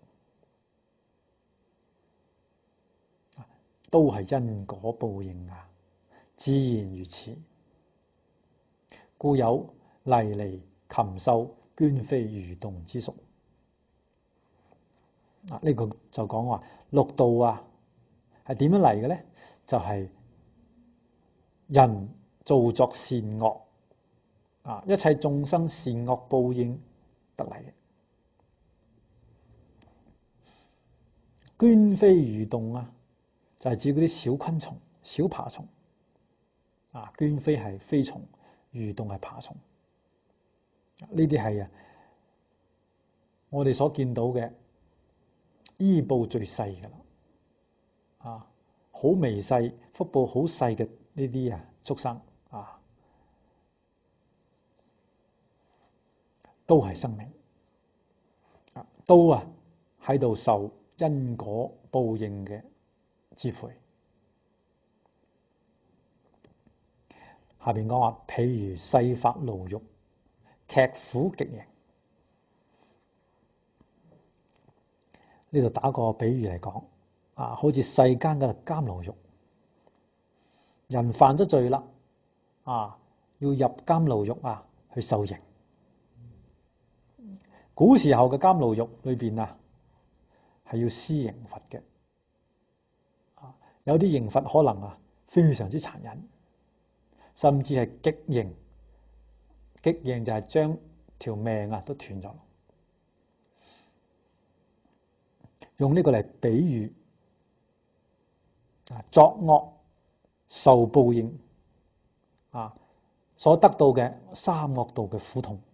啊，都係因果報應啊，自然如此。故有泥犁、禽獸、捐飛、蠕動之屬。啊，呢個就講話六道啊，係點樣嚟嘅咧？就係、是、人造作善惡啊，一切眾生善惡報應得嚟嘅。捐飛蠕動啊，就係、是、指嗰啲小昆蟲、小爬蟲。啊，捐飛係飛蟲，蠕動係爬蟲。呢啲係啊，我哋所見到嘅依報最細噶啦，啊，好微細、福報好細嘅呢啲啊畜生啊，都係生命都啊喺度受因果報應嘅支配。下邊講話，譬如世法牢獄，劇苦極刑。呢度打個比喻嚟講，啊，好似世間嘅監牢獄，人犯咗罪啦，啊，要入監牢獄啊去受刑。古時候嘅監牢獄裏邊啊，係要施刑罰嘅，啊，有啲刑罰可能啊非常之殘忍，甚至係極刑。極刑就係將條命啊都斷咗。用呢個嚟比喻啊，作惡受報應啊，所得到嘅三惡道嘅苦痛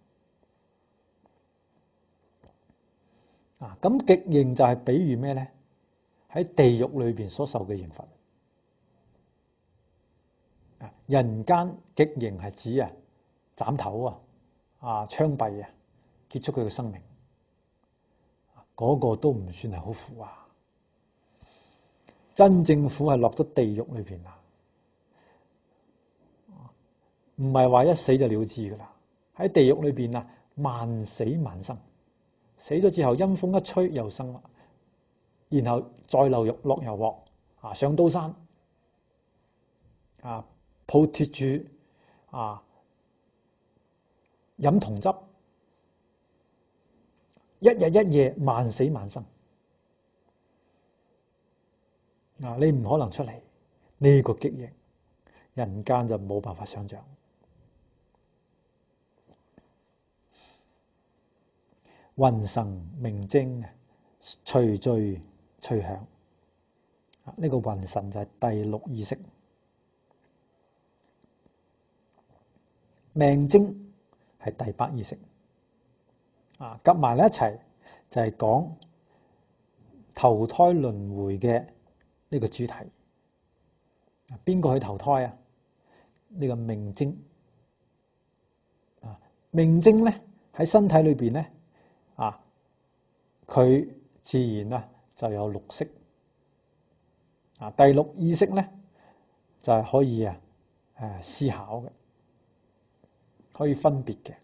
啊。咁極刑就係比喻咩咧？喺地獄裏邊所受嘅刑罰啊。人間極刑係指啊斬頭啊、啊槍斃啊，結束佢嘅生命。嗰個都唔算係好苦啊！真正苦係落咗地獄裏邊啊，唔係話一死就了之噶啦。喺地獄裏邊啊，萬死萬生，死咗之後陰風一吹又生啦，然後再流獄落油鑊啊，上刀山啊，抱鐵柱啊，飲銅汁。一日一夜，萬死萬生啊！你唔可能出嚟，呢個極刑，人間就冇辦法想象。魂神明精，隨序隨享。呢個魂神就係第六意識，命精係第八意識。啊，夾埋咧一齊就係講投胎輪迴嘅呢個主題。邊個去投胎啊？呢個命精啊，命精咧喺身體裏邊咧啊，佢自然啊就有六識啊。第六意識咧就係可以啊誒思考嘅，可以分別嘅。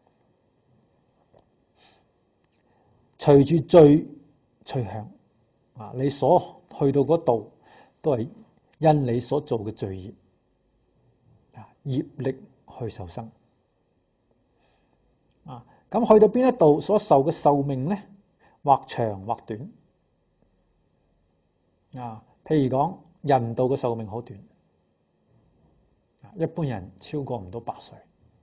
隨住罪隨享啊！你所去到嗰度，都係因你所做嘅罪業啊，業力去受生啊。咁去到邊一度所受嘅壽命咧，或長或短啊。譬如講人道嘅壽命好短，一般人超過唔到百歲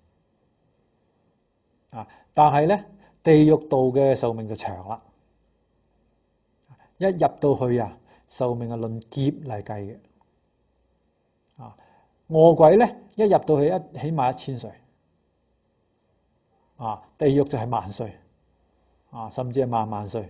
啊。但係咧，地獄道嘅壽命就長啦，一入到去啊，壽命係論劫嚟計嘅。啊，餓鬼咧一入到去一起碼一千歲，啊，地獄就係萬歲，啊，甚至係萬萬歲。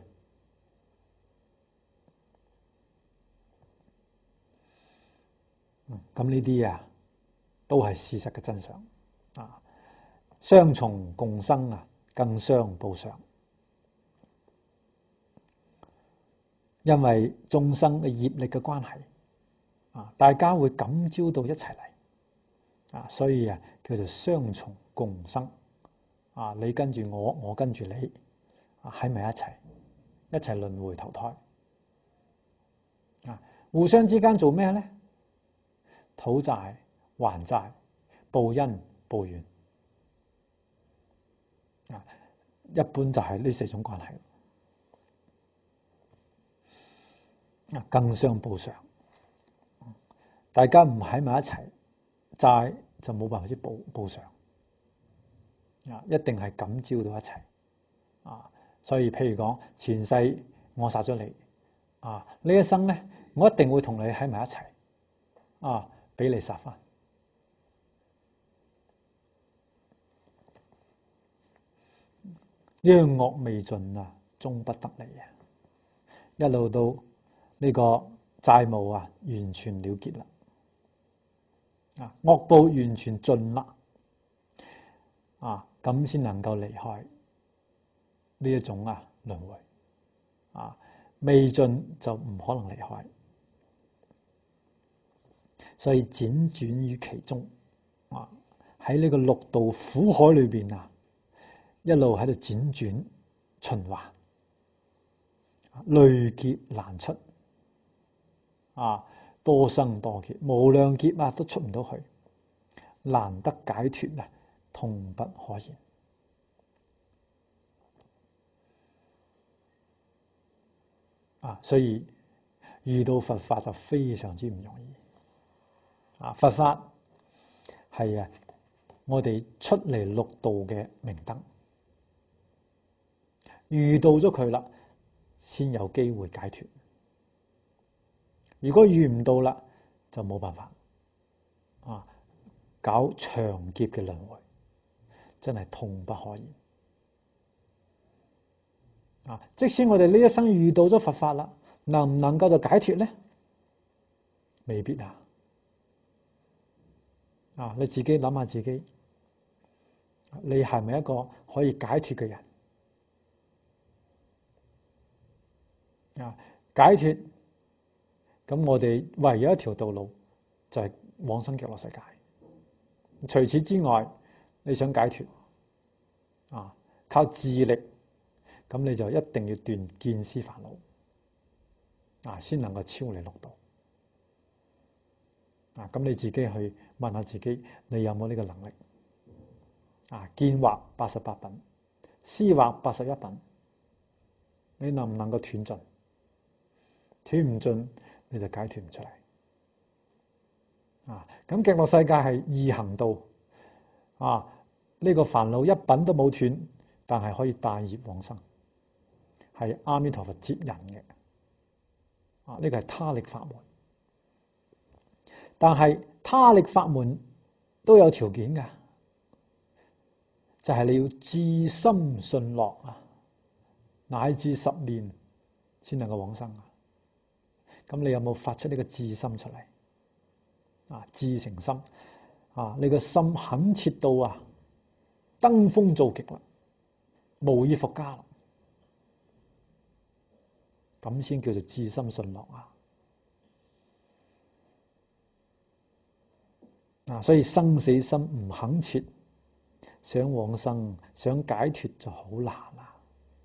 咁呢啲啊，都係事實嘅真相。啊，雙重共生啊，更相報償，因為眾生嘅業力嘅關係，啊，大家會感召到一齊嚟，啊，所以啊叫做雙重共生，啊，你跟住我，我跟住你，啊，喺埋一齊，一齊輪迴投胎，啊，互相之間做咩咧？討債還債，報恩報怨。啊，一般就係呢四種關係。啊，更相報償，大家唔喺埋一齊，債就冇辦法之報報償。啊，一定係感召到一齊。啊，所以譬如講前世我殺咗你，啊，呢一生咧我一定會同你喺埋一齊，啊，俾你殺翻。殃惡未盡啊，終不得離啊！一路到呢個債務啊，完全了結啦，啊，惡報完全盡啦，啊，咁先能夠離開呢一種啊輪迴啊，未盡就唔可能離開，所以輾轉於其中啊，喺呢個六道苦海裏邊啊，一路喺度輾轉循環，累劫難出啊，多生多劫，無量劫啊，都出唔到去，難得解脫啊，痛不可言啊！所以遇到佛法就非常之唔容易啊！佛法係啊，我哋出嚟六道嘅明燈，遇到咗佢啦，先有機會解脫。如果遇唔到啦，就冇辦法啊！搞長劫嘅輪迴，真係痛不可言啊！即使我哋呢一生遇到咗佛法啦，能唔能夠就解脫呢？未必啊！啊，你自己諗下自己，你係咪一個可以解脫嘅人？啊，解脫，咁我哋唯有一條道路就係往生極樂世界。除此之外，你想解脫啊，靠自力，咁你就一定要斷見思煩惱啊，先能夠超離六道啊。咁你自己去問下自己，你有冇呢個能力啊？見惑八十八品，思惑八十一品，你能唔能夠斷盡？斷唔盡，你就解脫唔出嚟啊！咁極樂世界係易行道啊，呢個煩惱一品都冇斷，但係可以帶業往生，係阿彌陀佛接人嘅啊！呢個係他力法門，但係他力法門都有條件㗎，就係你要至心信樂啊，乃至十年先能夠往生啊！咁你有冇發出呢個至心出嚟啊？至誠心啊！你個心懇切到啊，登峰造極啦，無以復加啦，咁先叫做至心信樂啊！啊，所以生死心唔懇切，想往生、想解脫就好難啦！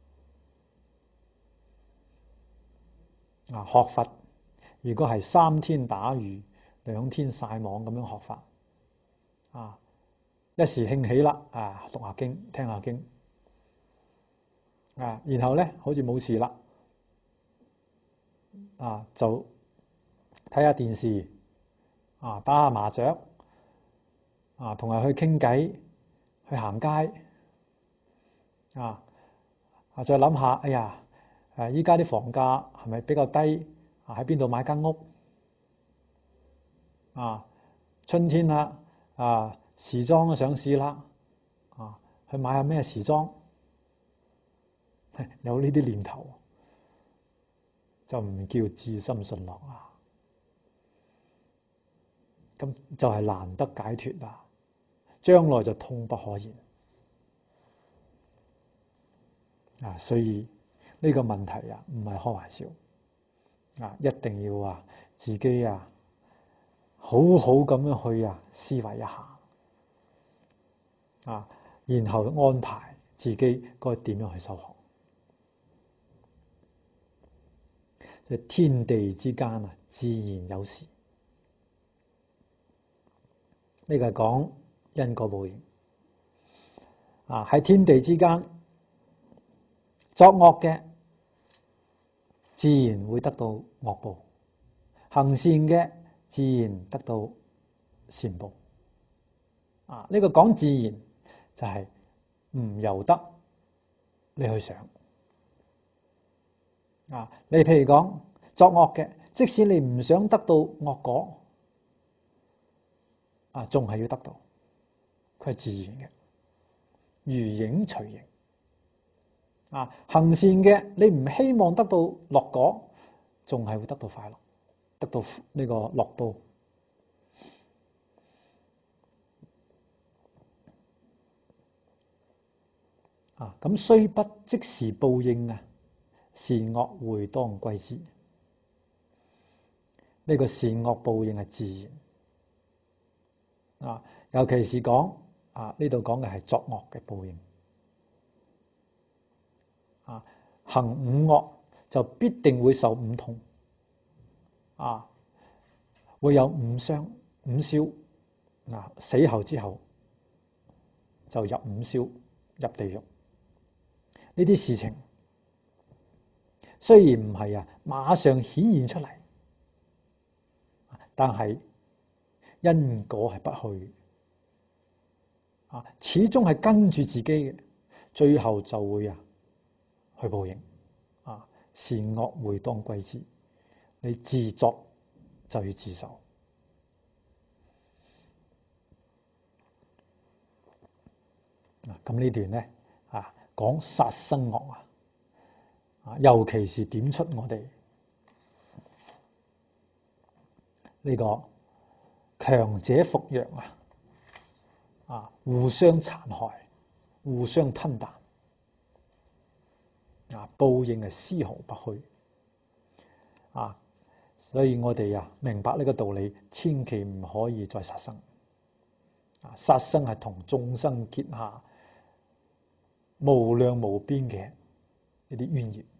啊，學佛如果係三天打魚兩天曬網咁樣學法啊，一時興起啦啊，讀下經聽下經啊，然後咧好似冇事啦啊，就睇下電視啊，打下麻雀啊，同人去傾偈，去行街啊啊，再諗下，哎呀誒，依家啲房價係咪比較低啊？喺邊度買間屋？啊，春天啦，啊，時裝都上市啦，啊，去買下咩時裝？有呢啲念頭，就唔叫至心信樂啊！咁就係難得解脫啊！將來就痛不可言啊！所以呢個問題啊，唔係開玩笑啊，一定要啊自己啊。好好咁樣去啊，思維一下啊，然後安排自己該點樣去修學。天地之間啊，自然有時。呢個係講因果報應啊，喺天地之間作惡嘅，自然會得到惡報；行善嘅，自然得到善報啊！呢個講自然就係唔由得你去想啊！你譬如講作惡嘅，即使你唔想得到惡果啊，仲係要得到，佢係自然嘅，如影隨形啊！行善嘅，你唔希望得到樂果，仲係會得到快樂，得到呢個樂報。啊，咁雖不即時報應啊， 善惡會當歸之。呢、這個善惡報應係自然啊，尤其是講啊呢度講嘅係作惡嘅報應啊，行五惡就必定會受五痛啊，會有五傷五燒啊，死後之後就入五燒入地獄。呢啲事情雖然唔係啊馬上顯現出嚟，但係因果係不去啊，始終係跟住自己嘅，最後就會啊去報應啊，善惡會當歸之。你自作就要自受。嗱，咁呢段咧啊講殺生惡啊，啊尤其是點出我哋呢個強者服弱啊，啊互相殘害、互相吞啖啊，報應係絲毫不虛啊。所以我哋啊明白呢個道理，千祈唔可以再殺生啊！殺生係同眾生結下無量無邊嘅呢啲冤孽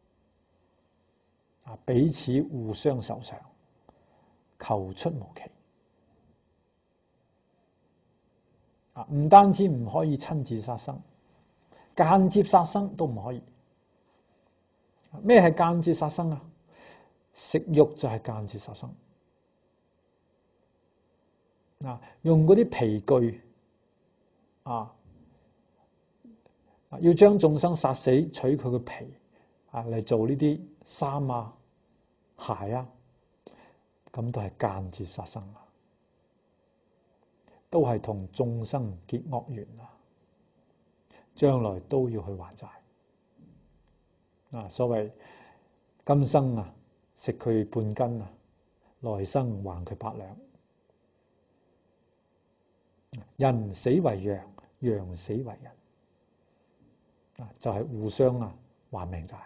啊，彼此互相受傷，求出無期啊！唔單止唔可以親自殺生，間接殺生都唔可以。咩係間接殺生啊？食肉就係間接殺生啊！用嗰啲皮具啊，要將眾生殺死，取佢個皮啊嚟做呢啲衫啊、鞋啊，咁都係間接殺生啊，都係同眾生結惡緣啊，將來都要去還債啊！所謂今生啊，食佢半斤啊，來生還佢百兩。人死為羊，羊死為人，啊，就係、是、互相啊還命債。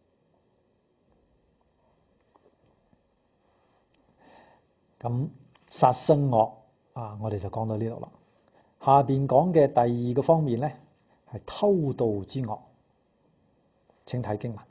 咁殺生惡啊，我哋就講到呢度啦。下邊講嘅第二個方面咧，係偷盜之惡，請睇經文。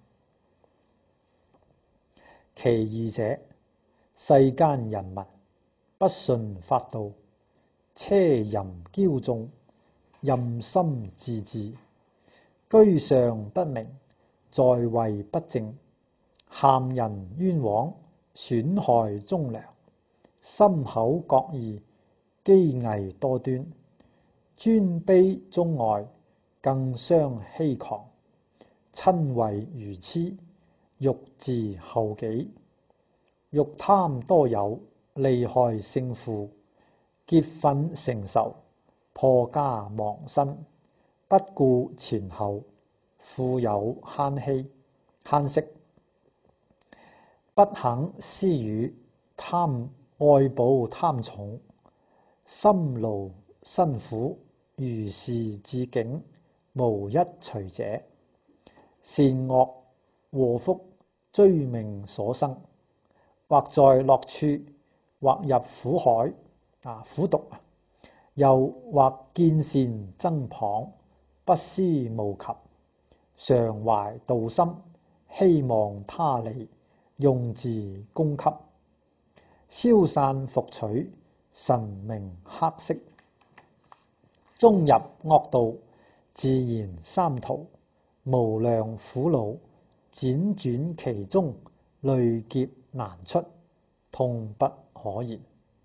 其二者，世間人民不順法道，奢淫驕縱，任心自恣，居上不明，在位不正，陷人冤枉，損害忠良，心口各異，機藝多端，尊卑中外，更相欺誑，親為愚癡，欲自後己，欲貪多有，利害勝負，結憤成仇，破家亡身，不顧前後，富有慳稀慳惜，不肯施予，貪愛寶貪寵，心勞辛苦，如是至境，無一除者。善惡禍福追命所生，或在樂處，或入苦海啊苦毒啊，又或見善增謗，不思務及，常懷妒心，希望他利，用自供給，消散復取，神明黑色，終入惡道，自然三途，無量苦惱，輾轉其中，累劫難出，痛不可言。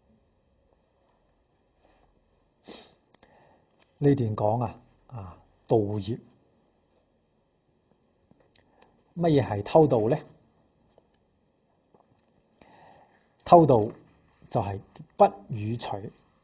呢段講啊啊盜業，乜嘢係偷盜呢？偷盜就係不予取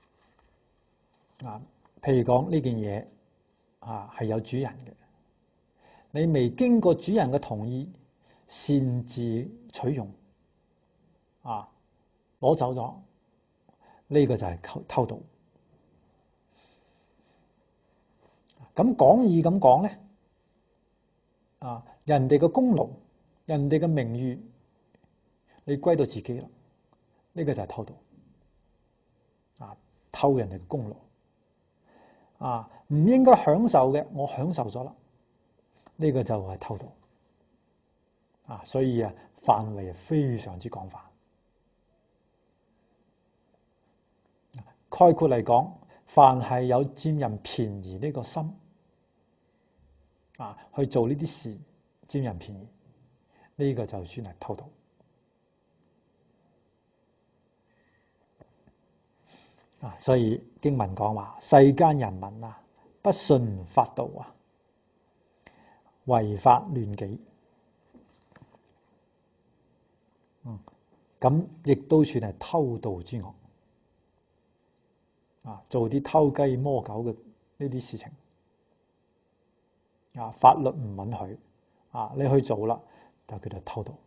啊。譬如講呢件嘢啊係有主人嘅，你未經過主人嘅同意，擅自取用啊，攞走咗，呢個就係偷偷盜。咁廣義咁講咧，啊，人哋嘅功勞人哋嘅名譽你歸到自己啦，呢個就係偷盜啊！偷人哋嘅功勞啊，唔應該享受嘅我享受咗啦，呢個就係偷盜啊！所以啊，範圍係非常之廣泛。概括嚟講，凡係有佔人便宜呢個心啊，去做呢啲事佔人便宜，呢個就算係偷盜啊。所以經文講話，世間人民啊，不信法度啊，違法亂紀，嗯，咁亦都算係偷盜之惡啊！做啲偷雞摸狗嘅呢啲事情啊，法律唔允許啊，你去做啦，就叫做偷盜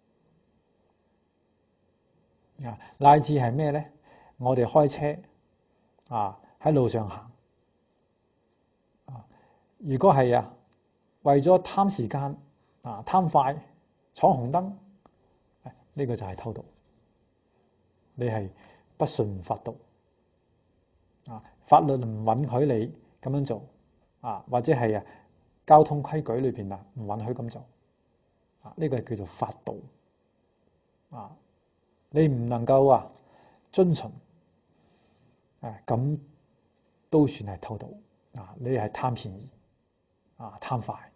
啊。乃至係咩咧？我哋開車啊，喺路上行啊，如果係啊，為咗貪時間啊，貪快闖紅燈，呢個就係偷盜。你係不信法度啊，法律唔允許你咁樣做啊，或者係啊交通規矩裏邊啊唔允許咁做啊，呢個係叫做法度啊，你唔能夠啊遵循，誒咁都算係偷盜啊，你係貪便宜啊，貪快，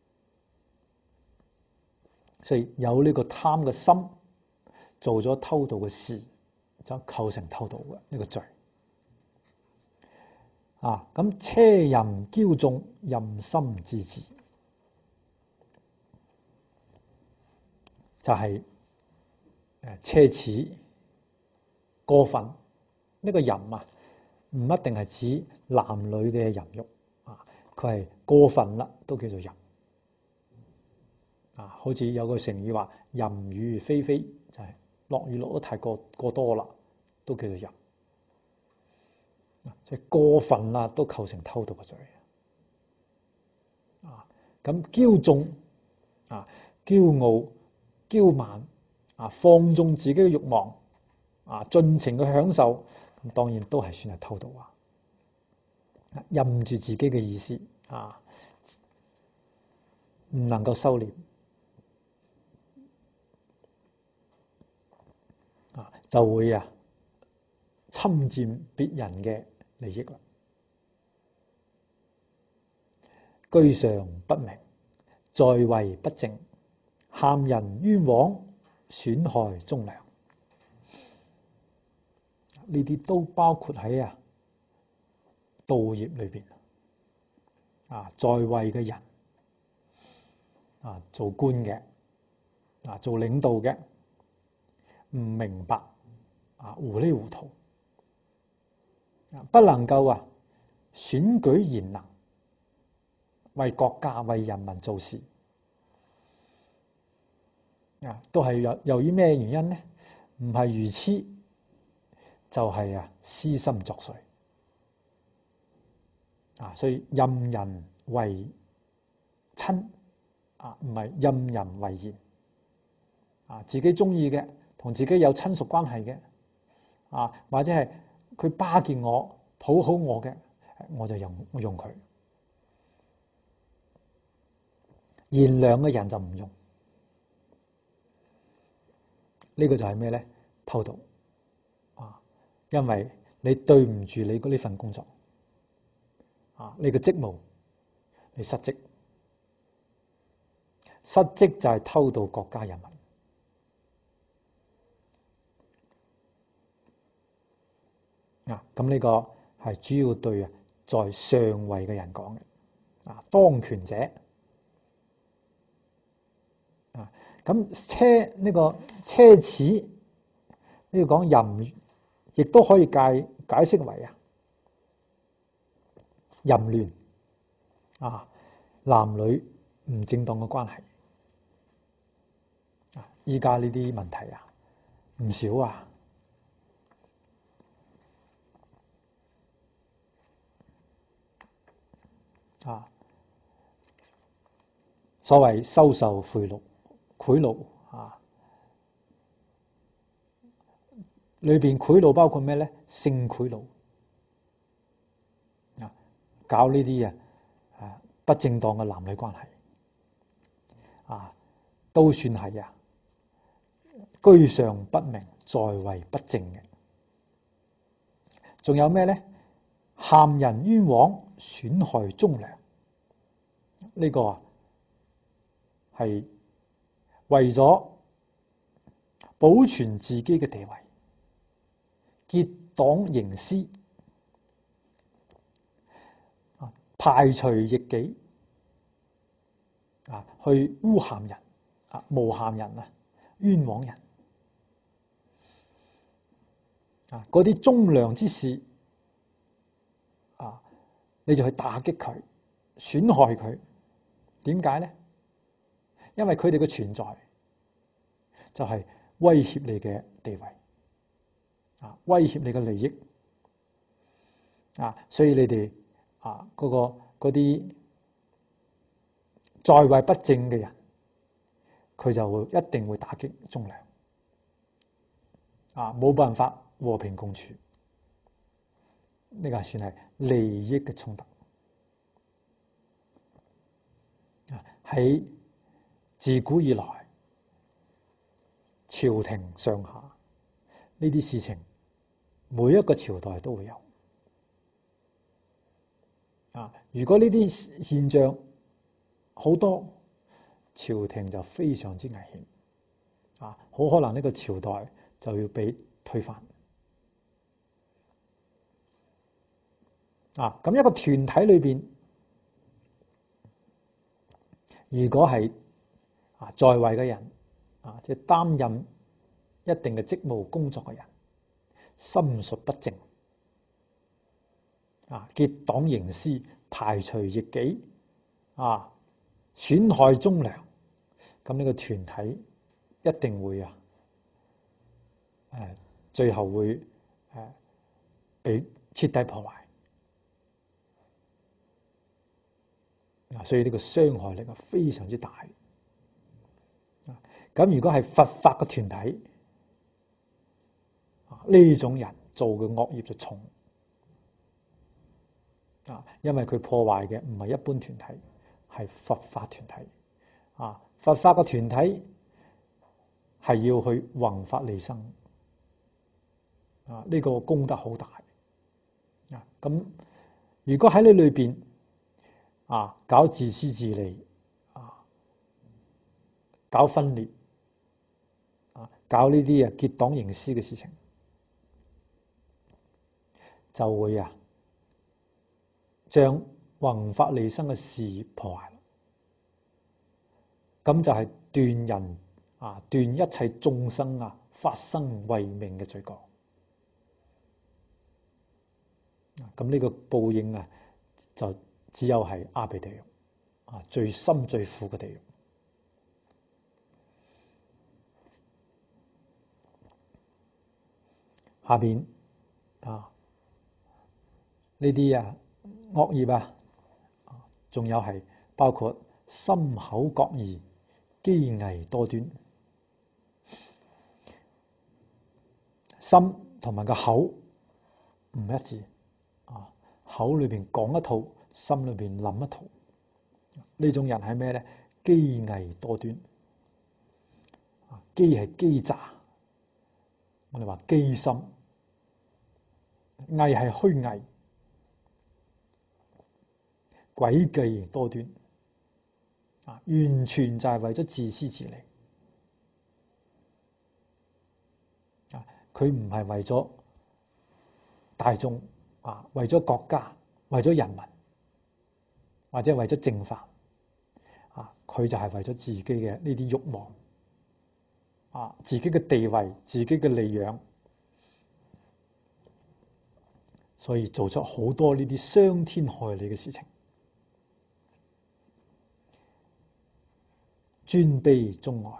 所以有呢個貪嘅心，做咗偷盜嘅事，就構成偷盜嘅呢個罪啊。咁奢淫驕縱，任心自治，就係誒奢侈過分。呢個淫啊，唔一定係指男女嘅淫欲啊，佢係過分啦，都叫做淫啊。好似有個成語話淫雨霏霏，就係落雨落得太過過多啦，都叫做淫。即係過分啦，都構成偷盜嘅罪啊。咁驕縱啊，驕傲、驕慢啊，放縱自己嘅慾望啊，盡情去享受，咁當然都係算係偷盜啊。任住自己嘅意思啊，唔能夠收斂啊，就會啊侵佔別人嘅利益啦。居上不明，在位不正，陷人冤枉，損害忠良，呢啲都包括喺啊道業裏邊啊。在位嘅人啊，做官嘅啊，做領導嘅唔明白啊，糊裡糊塗啊，不能夠啊選舉賢能，為國家為人民做事啊，都係由由於咩原因呢？唔係愚痴，就係啊私心作祟啊，所以任人為親啊，唔係任人為賢啊。自己中意嘅，同自己有親屬關係嘅啊，或者係佢巴結我、討好我嘅，我就用我用佢。賢良嘅人就唔用，呢個就係咩咧？偷盜啊！因為你對唔住你嗰呢份工作啊，你嘅職務你失職，失職就係偷盜國家人民啊！咁呢個係主要對啊在上位嘅人講嘅啊，當權者。啊，咁奢呢個奢侈呢個講淫，亦都可以解解釋為啊淫亂啊，男女唔正當嘅關係啊，依家呢啲問題啊唔少啊啊，所謂收受賄賂。 賄賂啊，裏邊賄賂包括咩咧？性賄賂啊，搞呢啲啊不正當嘅男女關係啊，都算係啊居上不明，在位不正嘅。仲有咩咧？陷人冤枉，損害忠良，呢個啊係為咗保存自己嘅地位，結黨營私，排除異己啊，去誣陷人啊，誣陷人啊，冤枉人啊，嗰啲忠良之事啊，你就去打擊佢，損害佢。點解咧？因為佢哋嘅存在就係威脅你嘅地位啊，威脅你嘅利益啊，所以你哋啊嗰個嗰啲在位不正嘅人，佢就會一定會打擊忠良啊，冇辦法和平共處。呢個算係利益嘅衝突啊！喺自古以來，朝廷上下呢啲事情，每一個朝代都會有啊！如果呢啲現象好多，朝廷就非常之危險啊！好可能呢個朝代就要被推翻啊！咁一個團體裏邊，如果係啊在位嘅人啊，即係擔任一定嘅職務工作嘅人，心術不正啊，結黨營私，排除異己啊，損害忠良，咁呢個團體一定會啊誒，最後會誒被徹底破壞啊，所以呢個傷害力係非常之大啊。咁如果係佛法嘅團體啊，呢種人做嘅惡業就重啊，因為佢破壞嘅唔係一般團體，係佛法團體啊。佛法嘅團體係要去弘法利生啊，呢個功德好大啊。咁如果喺你裏邊啊搞自私自利啊，搞分裂啊，搞呢啲啊結黨營私嘅事情，就會啊將弘法利生嘅事業破壞，咁就係斷人啊，斷一切眾生啊發生慧命嘅罪過。咁呢個報應啊，就只有係阿鼻地獄啊，最深最苦嘅地獄。下邊啊呢啲啊惡業啊，仲有係包括心口各異、機偽多端。心同埋個口唔一致啊，口裏邊講一套，心裏邊諗一套。呢種人係咩咧？機偽多端啊，機係機詐，我哋話機心；偽係虛偽，詭計多端啊，完全就係為咗自私自利啊！佢唔係為咗大眾啊，為咗國家，為咗人民，或者為咗正法啊，佢就係為咗自己嘅呢啲慾望啊，自己嘅地位，自己嘅利養，所以做出好多呢啲傷天害理嘅事情。尊卑中外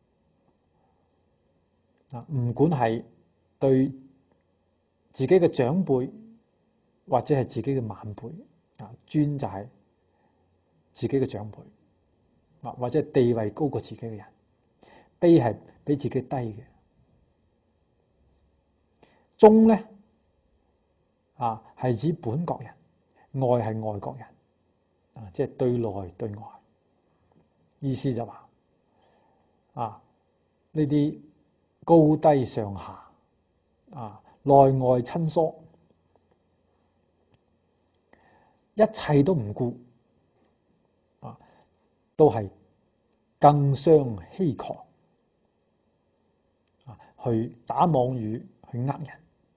啊，唔管係對自己嘅長輩或者係自己嘅晚輩啊，尊就係自己嘅長輩啊，或者係地位高過自己嘅人， 卑係比自己低嘅。中咧啊係指本國人，外係外國人啊，即係對內對外。意思就話啊呢啲高低上下啊內外親疏，一切都唔顧啊，都係更相欺誑啊，去打妄語，去呃人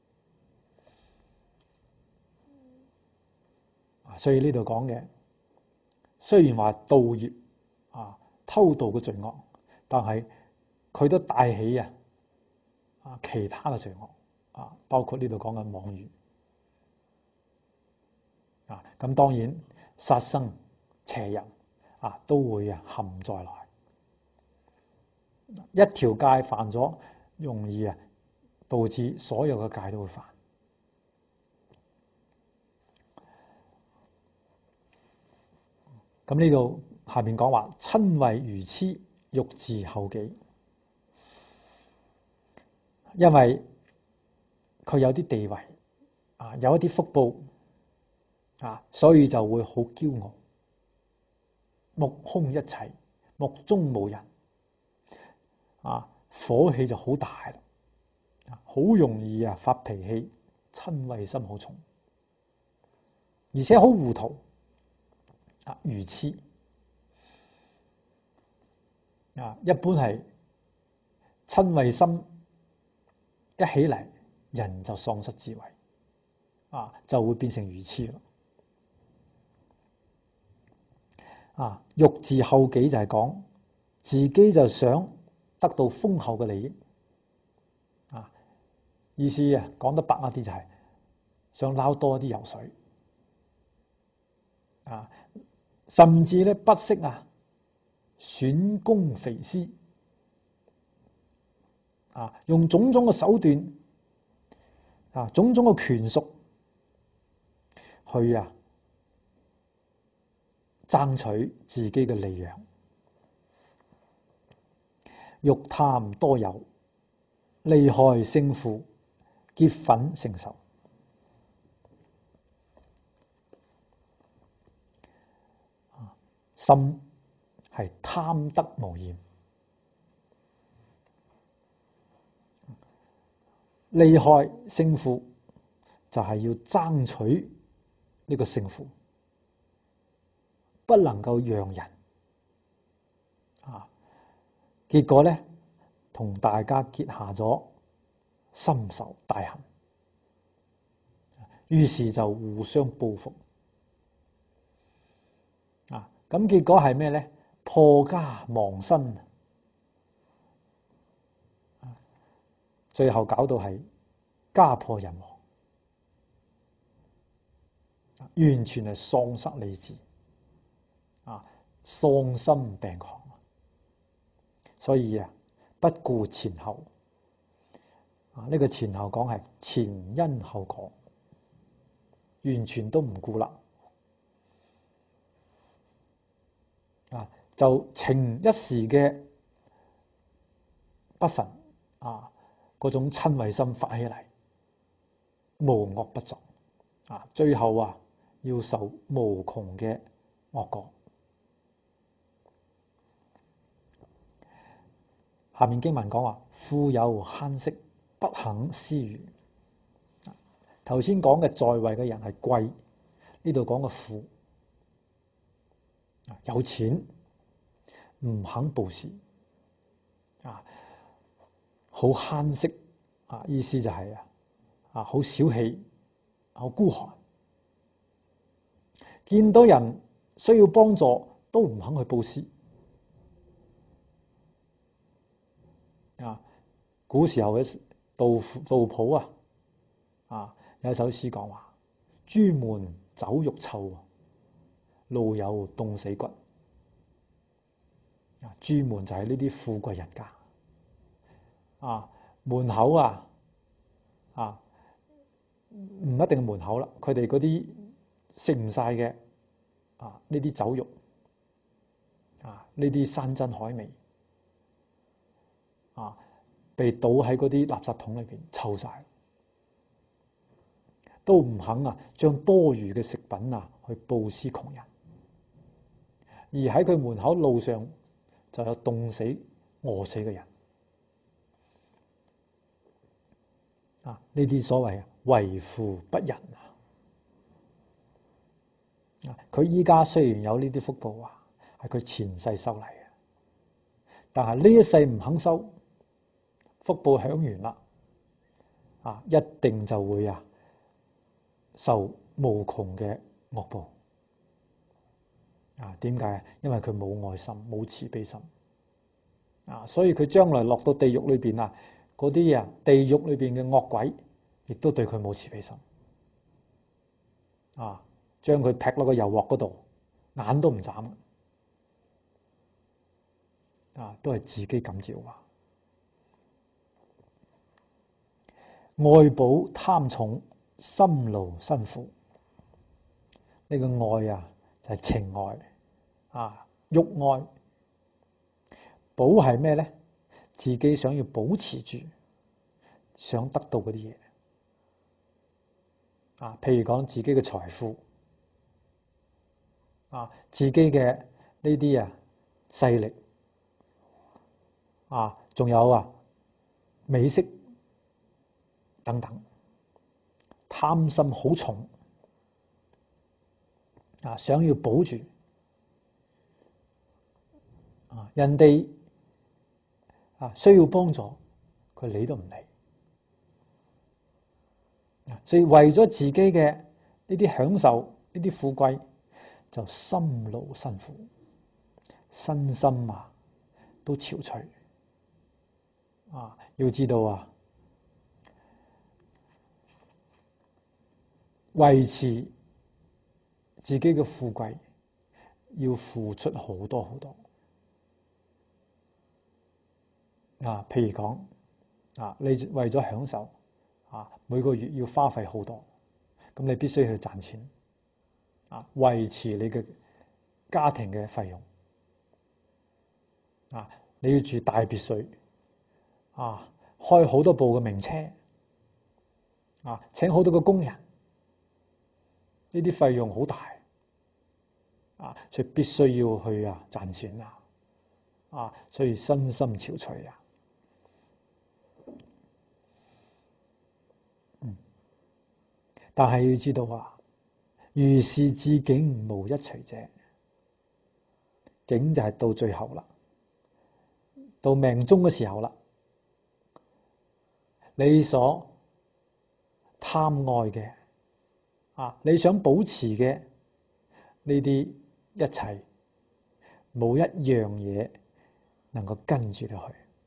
啊。所以呢度講嘅，雖然話盜業啊偷盜嘅罪惡，但係佢都帶起啊啊其他嘅罪惡啊，包括呢度講嘅妄語啊。咁當然殺生邪淫啊都會啊含在內。一條戒犯咗，容易啊導致所有嘅戒都會犯。咁呢度下面講話，親為愚癡，欲自厚己。因為佢有啲地位啊，有一啲福報啊，所以就會好驕傲，目空一切，目中無人啊，火氣就好大啦，好容易啊發脾氣，親為心好重，而且好糊塗啊，愚癡啊，一般係親為心一起嚟，人就喪失智慧啊，就會變成愚癡啦。啊，欲自厚己就係講自己就想得到豐厚嘅利益啊，意思啊講得白一啲就係想撈多啲油水啊，甚至咧不惜啊損公肥私啊，用種種嘅手段啊，種種嘅權術去啊爭取自己嘅利養，欲貪多有，利害勝負，結憤成仇。心係貪得無厭，利害勝負就係要爭取呢個勝負，不能夠讓人啊，結果咧同大家結下咗深仇大恨，於是就互相報復啊。咁結果係咩咧？破家亡身，最後搞到係家破人亡，完全係喪失理智啊，喪心病狂。所以啊，不顧前後啊，呢個前後講係前因後果，完全都唔顧啦。啊，就逞一時嘅不忿啊，嗰種親為心發起嚟，無惡不作啊，最後啊要受無窮嘅惡果。下面經文講話，富有慳識，不肯施予。頭先講嘅在位嘅人係貴，呢度講嘅富。有錢唔肯布施啊，好慳識啊，意思就係啊啊好小氣，好孤寒，見到人需要幫助都唔肯去布施啊。古時候嘅杜杜甫啊啊有一首詩講話：朱門酒肉臭，路有凍死骨。啊，朱門就係呢啲富貴人家啊，門口啊啊唔一定門口啦，佢哋嗰啲食唔晒嘅啊呢啲酒肉啊，呢啲山珍海味啊，被倒喺嗰啲垃圾桶裏邊臭晒，都唔肯啊將多餘嘅食品啊去布施窮人，而喺佢門口路上就有凍死餓死嘅人啊！呢啲所謂為富不仁啊！佢依家雖然有呢啲福報啊，係佢前世收嚟嘅，但係呢一世唔肯收，福報享完啦，啊，一定就會啊受無窮嘅惡報啊！點解？因為佢冇愛心，冇慈悲心啊！所以佢將來落到地獄裏邊啊，嗰啲啊地獄裏邊嘅惡鬼，亦都對佢冇慈悲心啊！將佢劈落個油鑊嗰度，眼都唔眨啊！都係自己感召啊！愛寶貪重，心勞辛苦。呢、這個愛啊，就係、是、情愛啊，欲愛。寶係咩咧？自己想要保持住，想得到嗰啲嘢啊，譬如講自己嘅財富啊，自己嘅呢啲啊勢力啊，仲有啊美色等等，貪心好重啊，想要保住啊，人哋啊需要幫助，佢理都唔理啊，所以為咗自己嘅呢啲享受，呢啲富貴，就心勞辛苦，身心啊都憔悴啊！要知道啊，維持自己嘅富貴，要付出好多好多啊！譬如講啊，你為咗享受啊，每個月要花費好多，咁你必須去賺錢啊，維持你嘅家庭嘅費用啊！你要住大別墅啊，開好多部嘅名車啊，請好多個工人，呢啲費用好大啊，所以必須要去啊賺錢啊，啊，所以身心憔悴啊。嗯，但係要知道啊，如是至境無一隨者，境就係到最後啦，到命終嘅時候啦，你所貪愛嘅啊，你想保持嘅呢啲一切，冇一樣嘢能夠跟住你去，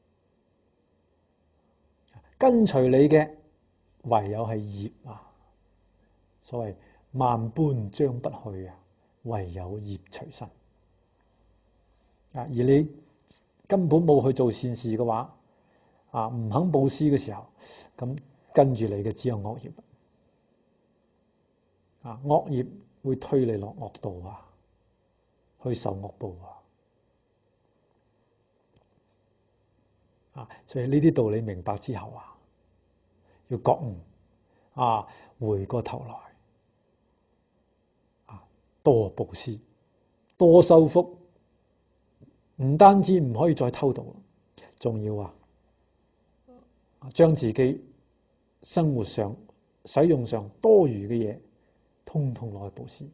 跟隨你嘅唯有係業啊！所謂萬般將不去啊，唯有業隨身啊！而你根本冇去做善事嘅話，啊，唔肯布施嘅時候，咁跟住你嘅只有惡業啊！惡業會推你落惡道啊，去受惡報啊！啊，所以呢啲道理明白之後啊，要覺悟啊，回過頭來啊，多布施，多修福，唔單止唔可以再偷盜，仲要啊，將自己生活上、使用上多餘嘅嘢，通通攞去布施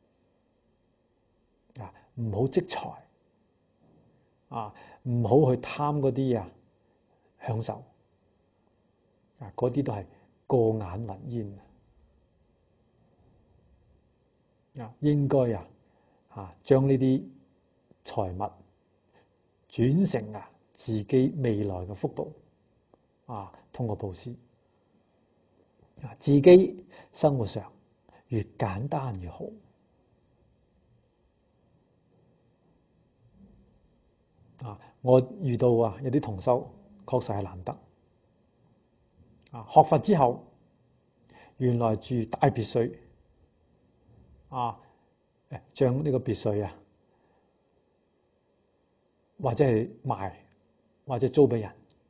啊！唔好積財啊，唔好去貪嗰啲啊享受啊，嗰啲都係過眼雲煙啊！應該啊啊，將呢啲財物轉成啊自己未來嘅福報啊，通過布施啊，自己生活上越簡單越好啊！我遇到啊有啲同修確實係難得啊，學佛之後原來住大別墅啊，誒將呢個別墅啊或者係賣或者租俾人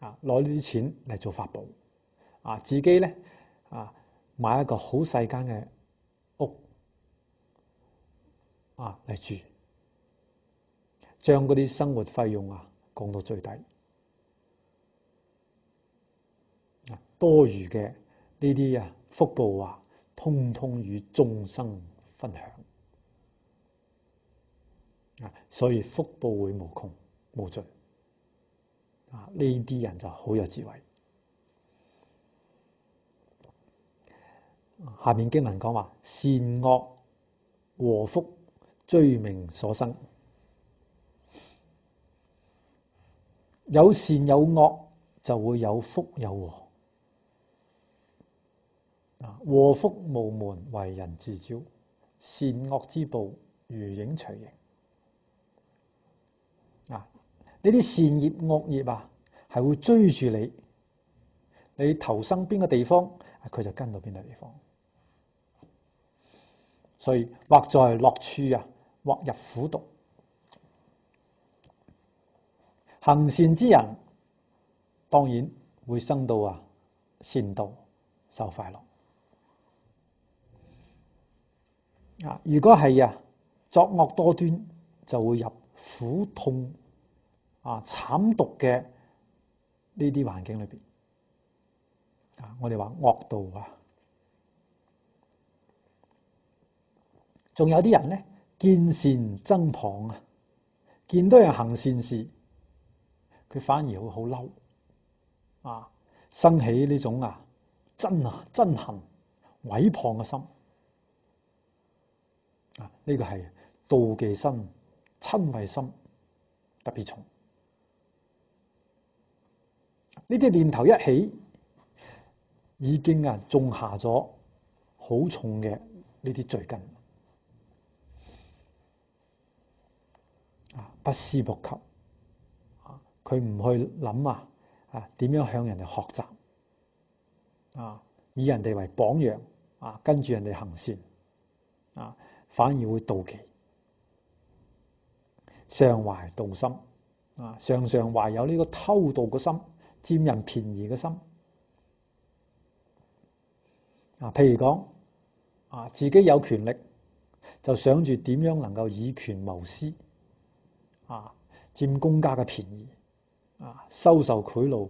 啊，攞呢啲錢嚟做法寶，啊，自己咧啊買一個好細間嘅屋啊嚟住，將嗰啲生活費用啊降到最低，啊，多餘嘅呢啲啊福報啊，通通與眾生分享，啊，所以福報會無窮無盡。啊！呢啲人就好有智慧。下面經文講話：善惡禍福追命所生，有善有惡就會有福有禍。啊，禍福無門，為人自招；善惡之報，如影隨形。啊！呢啲善業惡業啊，係會追住你，你投生邊個地方，佢就跟到邊個地方。所以或在樂處啊，或入苦毒。行善之人，當然會生到啊善道，受快樂。啊，如果係啊作惡多端，就會入苦痛啊慘毒嘅呢啲環境裏邊。啊，我哋話惡道啊。仲有啲人咧，見善憎謗啊，見到人行善事，佢反而會好嬲，啊，生起呢種啊憎啊憎恨、毀謗嘅心，啊，呢個係妒忌心、瞋恚心特別重。呢啲念頭一起，已經啊種下咗好重嘅呢啲罪根。啊，不思不及，啊，佢唔去諗啊，啊，點樣向人哋學習，啊，以人哋為榜樣，啊，跟住人哋行善，啊，反而會妒忌，常懷妒心，啊，常常懷有呢個偷盜嘅心，佔人便宜嘅心，啊，譬如講，啊，自己有權力，就想住點樣能夠以權謀私。啊，佔公家嘅便宜，啊，收受賄賂，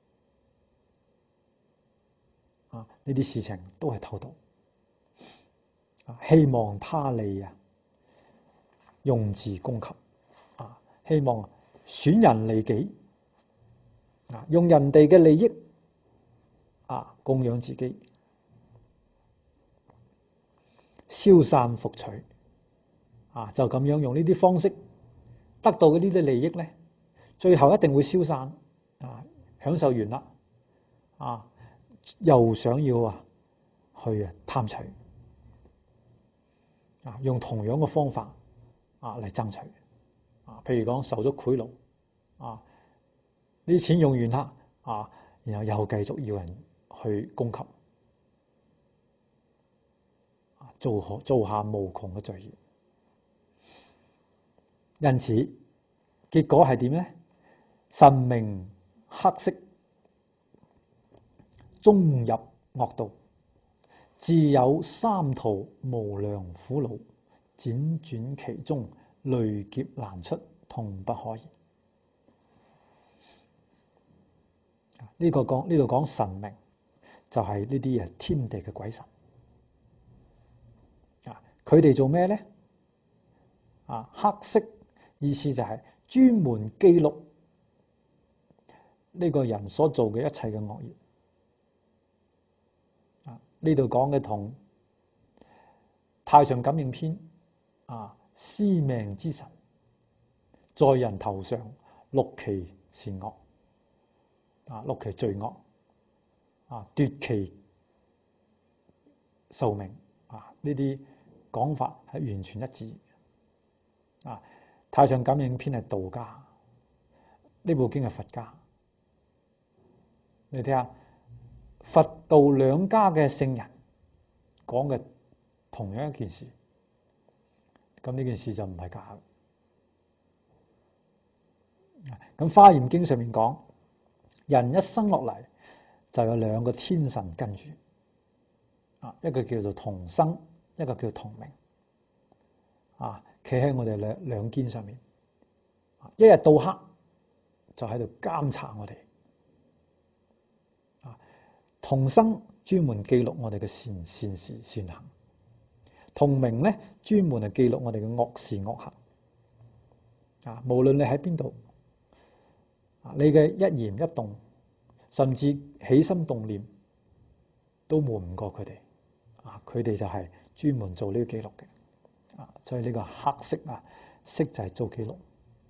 啊，呢啲事情都係偷盜，啊，希望他利啊，用自供給，啊，希望損人利己，啊，用人哋嘅利益，啊，供養自己，消散復取，啊，就咁樣用呢啲方式。得到嘅呢啲利益咧，最後一定會消散，啊，享受完啦，啊，又想要啊去啊貪取，啊，用同樣嘅方法啊嚟爭取，啊，譬如講受咗賄賂，啊，呢啲錢用完啦，啊，然後又繼續要人去供給，啊，做做下無窮嘅罪業。因此，結果係點咧？神明黑色，終入惡道，自有三途無量苦惱，輾轉其中，累劫難出，痛不可言。呢、這個講呢度講神明，就係呢啲啊天地嘅鬼神。啊，佢哋做咩咧？啊，黑色。意思就係專門記錄呢個人所做嘅一切嘅惡業。啊，呢度講嘅同《太上感應篇》啊，司命之神在人頭上錄其善惡，啊，錄其罪惡，啊，奪其壽命，啊，呢啲講法係完全一致。啊。太上感應篇係道家，呢部經係佛家。你睇下佛道兩家嘅聖人講嘅同樣一件事，咁呢件事就唔係假嘅。咁《華嚴經》上面講， 人一生落嚟就有兩個天神跟住，啊，一個叫做同生，一個叫同名，啊，企喺我哋兩兩肩上面，一日到黑就喺度監察我哋。啊，同生專門記錄我哋嘅善善事善行，同名咧專門係記錄我哋嘅惡事惡行。啊，無論你喺邊度，啊，你嘅一言一動，甚至起心動念，都瞞唔過佢哋。啊，佢哋就係專門做呢個記錄嘅。啊，所以呢個黑色啊，色就係做記錄。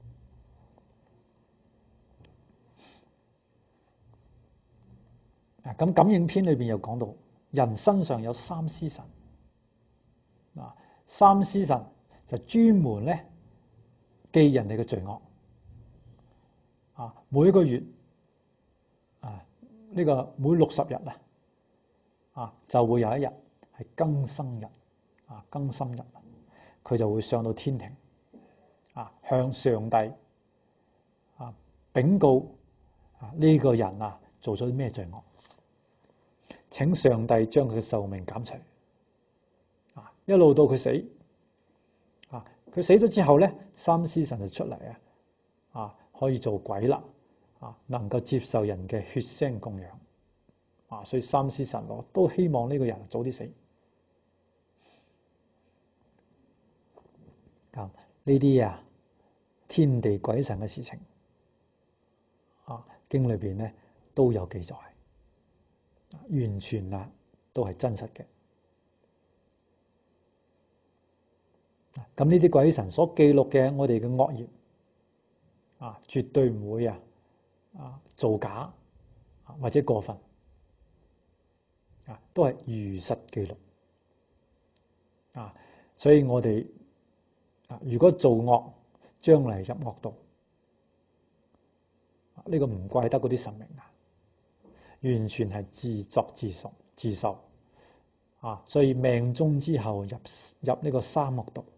啊，咁感應篇裏邊又講到，人身上有三司神。啊，三司神就專門咧記人哋嘅罪惡。啊，每一個月啊，呢個每六十日啊，啊就會有一日係更生日，啊更新日，佢就會上到天庭，啊向上帝啊稟告啊呢個人啊做咗啲咩罪惡，請上帝將佢嘅壽命減除，啊一路到佢死，啊佢死咗之後咧，三司神就出嚟啊，啊可以做鬼啦，啊能夠接受人嘅血腥供養，啊所以三司神我都希望呢個人早啲死。咁呢啲啊天地鬼神嘅事情，啊經裏邊咧都有記載，完全啊都係真實嘅。咁呢啲鬼神所記錄嘅我哋嘅惡業，啊絕對唔會啊啊造假或者過分，啊都係如實記錄。啊，所以我哋啊如果做惡，將來入惡道，呢個唔怪得嗰啲神明啊，完全係自作自受自受啊！所以命終之後入入呢個三惡道，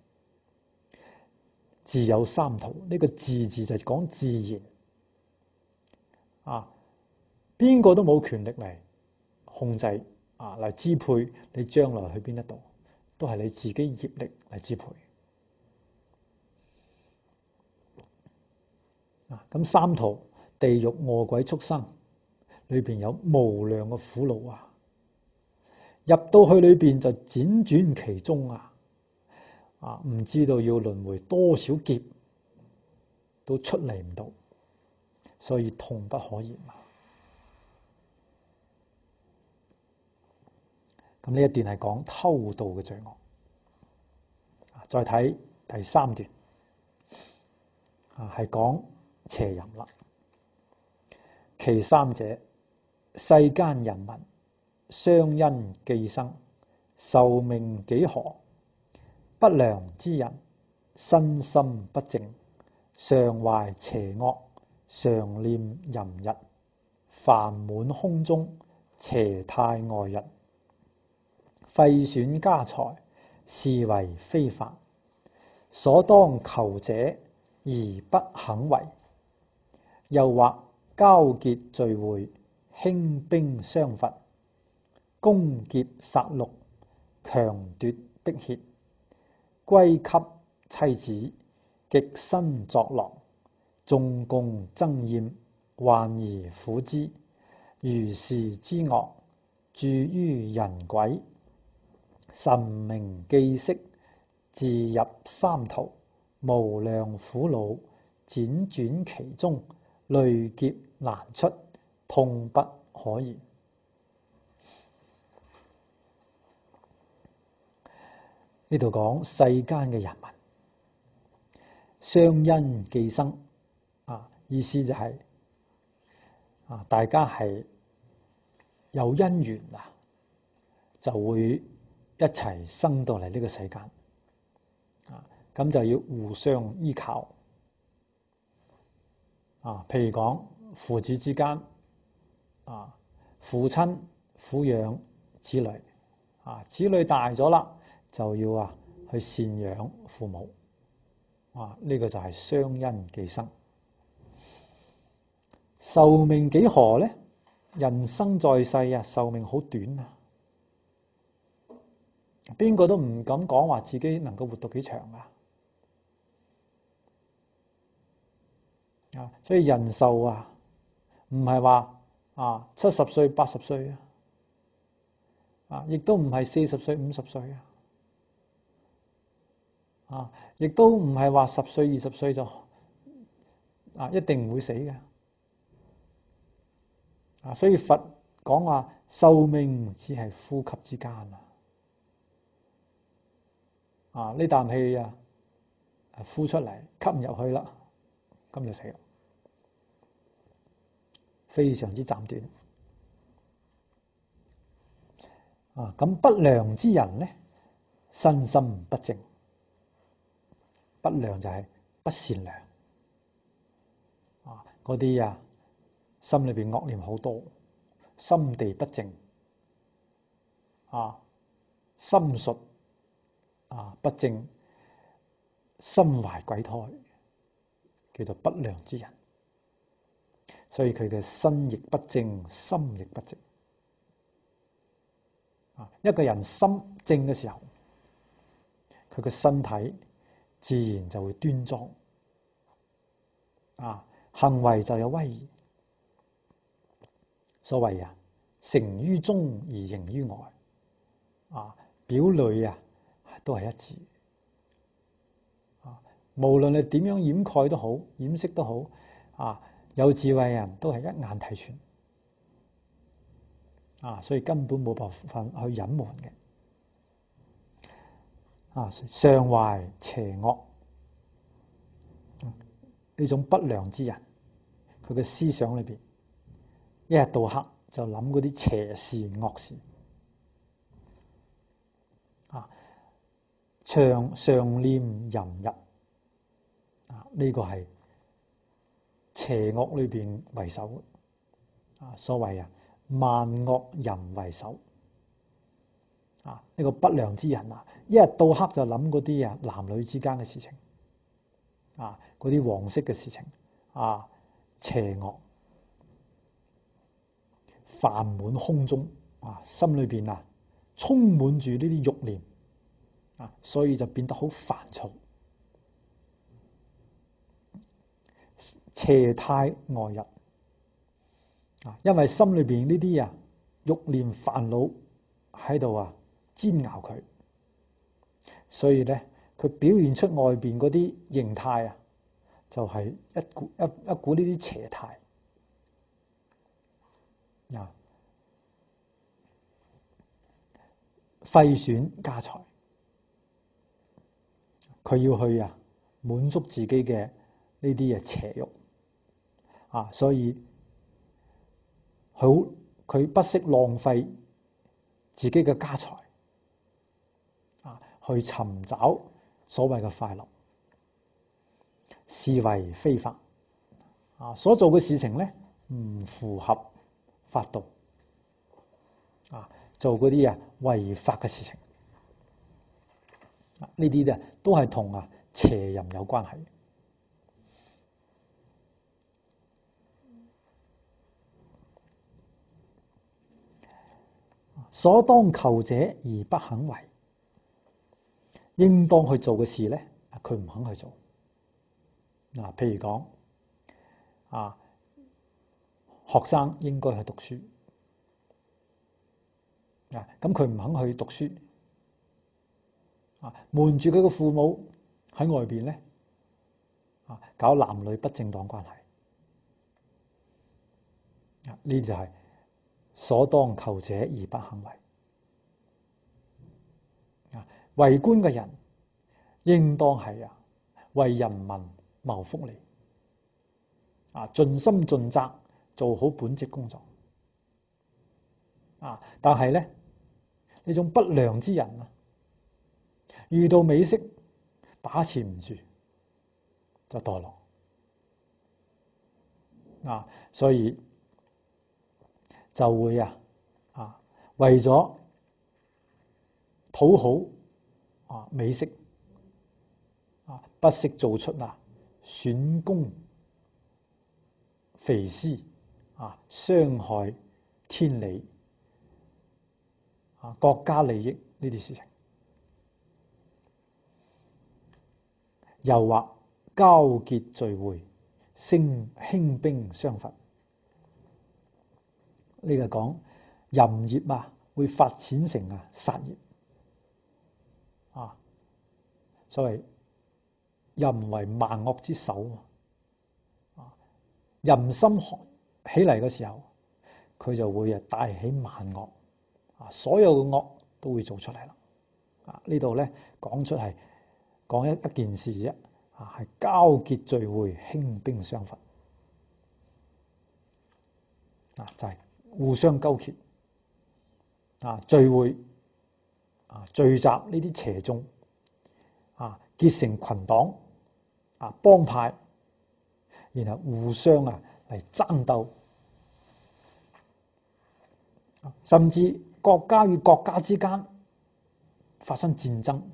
自有三途。呢個自字就係講自然啊，邊個都冇權力嚟控制啊，嚟支配你將來去邊一度，都係你自己業力嚟支配。啊，咁三途地獄、餓鬼、畜生裏邊有無量嘅苦惱啊！入到去裏邊就輾轉其中啊！啊，唔知道要輪迴多少劫都出嚟唔到，所以痛不可言啊！咁呢一段係講偷盜嘅罪惡。再睇第三段，啊係講邪淫啦。其三者，世間人民相因寄生，壽命幾何？不良之人，身心不正，常懷邪惡，常念淫逸，煩滿空中，邪態外溢，廢損家財，是為非法。所當求者而不肯為，又或交結聚會，興兵相伐，攻劫殺戮，強奪逼脅，歸給妻子，極身作樂，眾共憎厭，患而苦之。如是之惡，著於人鬼，神明記識，自入三途，無量苦惱，輾轉其中，累劫難出，痛不可言。呢度講世間嘅人民相因寄生，啊，意思就係、是、啊，大家係有因緣啊，就會一齊生到嚟呢個世間，啊，咁就要互相依靠，啊，譬如講父子之間，啊，父親撫養子女，啊，子女大咗啦，就要啊去贍養父母，啊，呢個就係相因寄生。 壽命幾何呢？人生在世啊，壽命好短啊！邊個都唔敢講話自己能夠活到幾長啊！啊，所以人壽啊，唔係話啊七十歲、八十歲啊，啊，亦都唔係四十歲、五十歲啊，啊，亦都唔係話十歲、二十歲就啊一定唔會死嘅。啊，所以佛講話壽命只係呼吸之間啊！啊，呢啖氣啊，呼出嚟，吸唔入去啦，咁就死啦，非常之暫短。啊，咁不良之人呢，身心不正。不良就係不善良。啊，嗰啲啊，心裏邊惡念好多，心地不正。啊，心術啊不正，心懷鬼胎，叫做不良之人。所以佢嘅身亦不正，心亦不正。啊，一個人心正嘅時候，佢嘅身體自然就會端莊，啊，行為就有威儀。所謂啊，成於中而形於外，啊，表裏啊都係一致。啊，無論你點樣掩蓋都好，掩飾都好，啊，有智慧人都係一眼睇穿。啊，所以根本冇辦法去隱瞞嘅。啊，常懷邪惡，呢種不良之人，佢嘅思想裏邊，一日到黑就諗嗰啲邪事惡事。啊，常常念淫逸，啊，呢個係邪惡裏邊為首。啊，所謂啊，萬惡淫為首。啊，呢個不良之人啊，一日到黑就諗嗰啲啊男女之間嘅事情，啊，嗰啲黃色嘅事情，啊，邪惡煩滿胸中，啊，心裏邊啊充滿住呢啲慾念，啊，所以就變得好煩躁，邪態外溢，啊，因為心裏邊呢啲啊慾念煩惱喺度啊煎熬佢，所以咧佢表現出外邊嗰啲形態啊，就係、是、一股一一股呢啲邪態啊，廢損家財，佢要去啊滿足自己嘅呢啲嘅邪慾啊，所以好佢不惜浪費自己嘅家財。去尋找所謂嘅快樂，視為非法。啊，所做嘅事情咧唔符合法度。啊，做嗰啲啊違法嘅事情，啊呢啲咧都係同啊邪淫有關係。所當求者而不肯為。應當去做嘅事咧，佢唔肯去做。嗱，譬如講，啊，學生應該去讀書，啊，咁佢唔肯去讀書，啊，瞞住佢嘅父母喺外邊咧，啊，搞男女不正當關係，啊，呢就係所當求者而不肯為。為官嘅人應當係啊為人民謀福利，啊盡心盡責做好本職工作，啊但係咧呢種不良之人啊，遇到美色把持唔住就墮落，啊所以就會啊啊為咗討好。啊，美色啊，不惜做出啊損公肥私啊傷害天理啊國家利益呢啲事情，又或交結聚會，興興兵相伐。呢個講淫業啊，會發展成啊殺業啊，所謂淫為萬惡之首啊。淫心起嚟嘅時候，佢就會啊帶起萬惡啊，所有嘅惡都會做出嚟啦。啊，呢度咧講出係講一一件事啫，啊係交結聚會，興兵相伐啊，就係、是、互相勾結啊，聚會啊，聚集呢啲邪眾啊，結成群黨啊，幫派，然後互相啊嚟爭鬥，甚至國家與國家之間發生戰爭。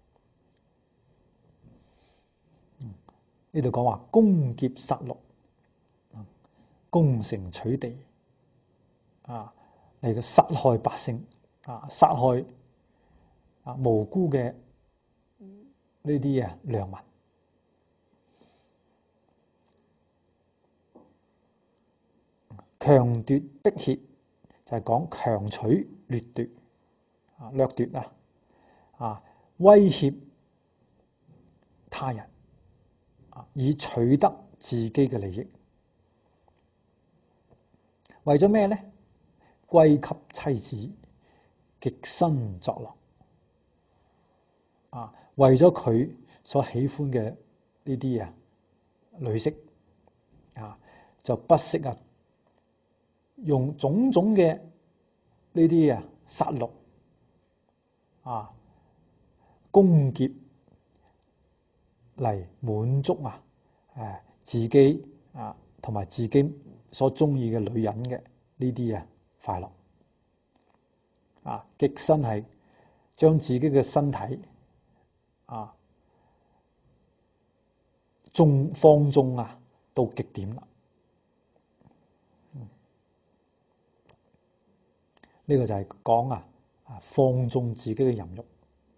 呢度講話攻劫殺戮，攻城取地啊，嚟到殺害百姓啊，殺害啊無辜嘅呢啲啊良民。強奪逼脅就係講強取掠奪啊，掠奪啊啊，威脅他人啊，以取得自己嘅利益。為咗咩咧？歸給妻子，極身作樂啊！為咗佢所喜歡嘅呢啲啊女色啊，就不惜啊用種種嘅呢啲啊殺戮啊攻劫嚟滿足啊誒自己啊同埋自己所中意嘅女人嘅呢啲啊快樂啊，極身係將自己嘅身體啊縱放縱啊到極點啦。呢、這個就係講啊放縱自己嘅淫慾，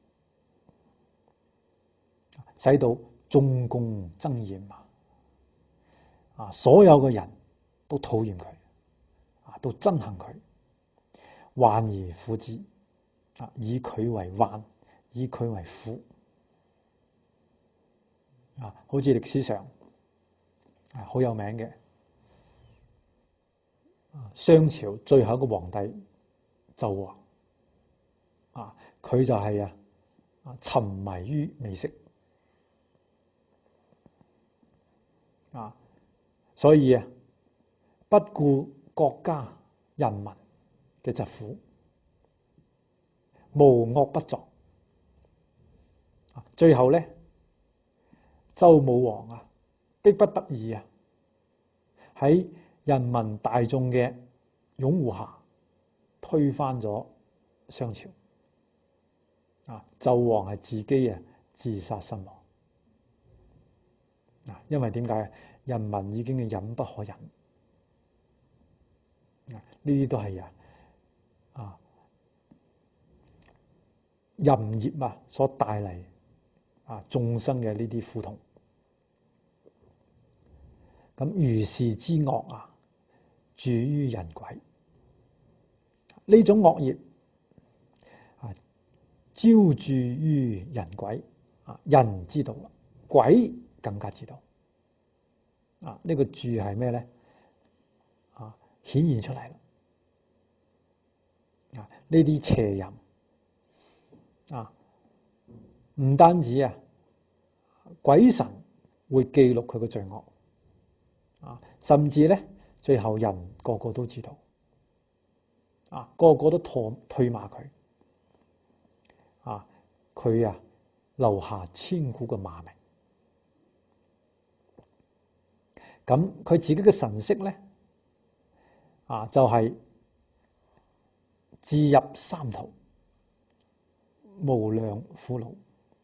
使到眾共憎厭啊！啊，所有嘅人都討厭佢，啊，都憎恨佢，患而苦之，啊，以佢為患，以佢為苦，啊，好似歷史上啊好有名嘅商朝最後一個皇帝紂王，啊，佢就係啊沉迷於美色。啊，所以啊，不顧國家人民嘅疾苦，無惡不作。最後咧，周武王啊，迫不得已啊，喺人民大眾嘅擁護下，推翻咗商朝。啊，紂王係自己啊自殺身亡。因為點解？人民已經係忍不可忍，呢啲都係啊啊淫業啊所帶嚟啊眾生嘅呢啲苦痛。咁如是之惡啊，住於人鬼。呢種惡業啊，招住於人鬼啊，人知道，鬼更加知道。啊！呢、這個住係咩咧？啊，顯現出嚟啦！啊，呢啲邪淫啊，唔單止啊，鬼神會記錄佢嘅罪惡啊，甚至咧，最後人個個都知道，啊，個個都唾唾罵佢，啊，佢啊留下千古嘅罵名。咁佢自己嘅神識咧，啊，就係、是、自入三途，無量苦惱，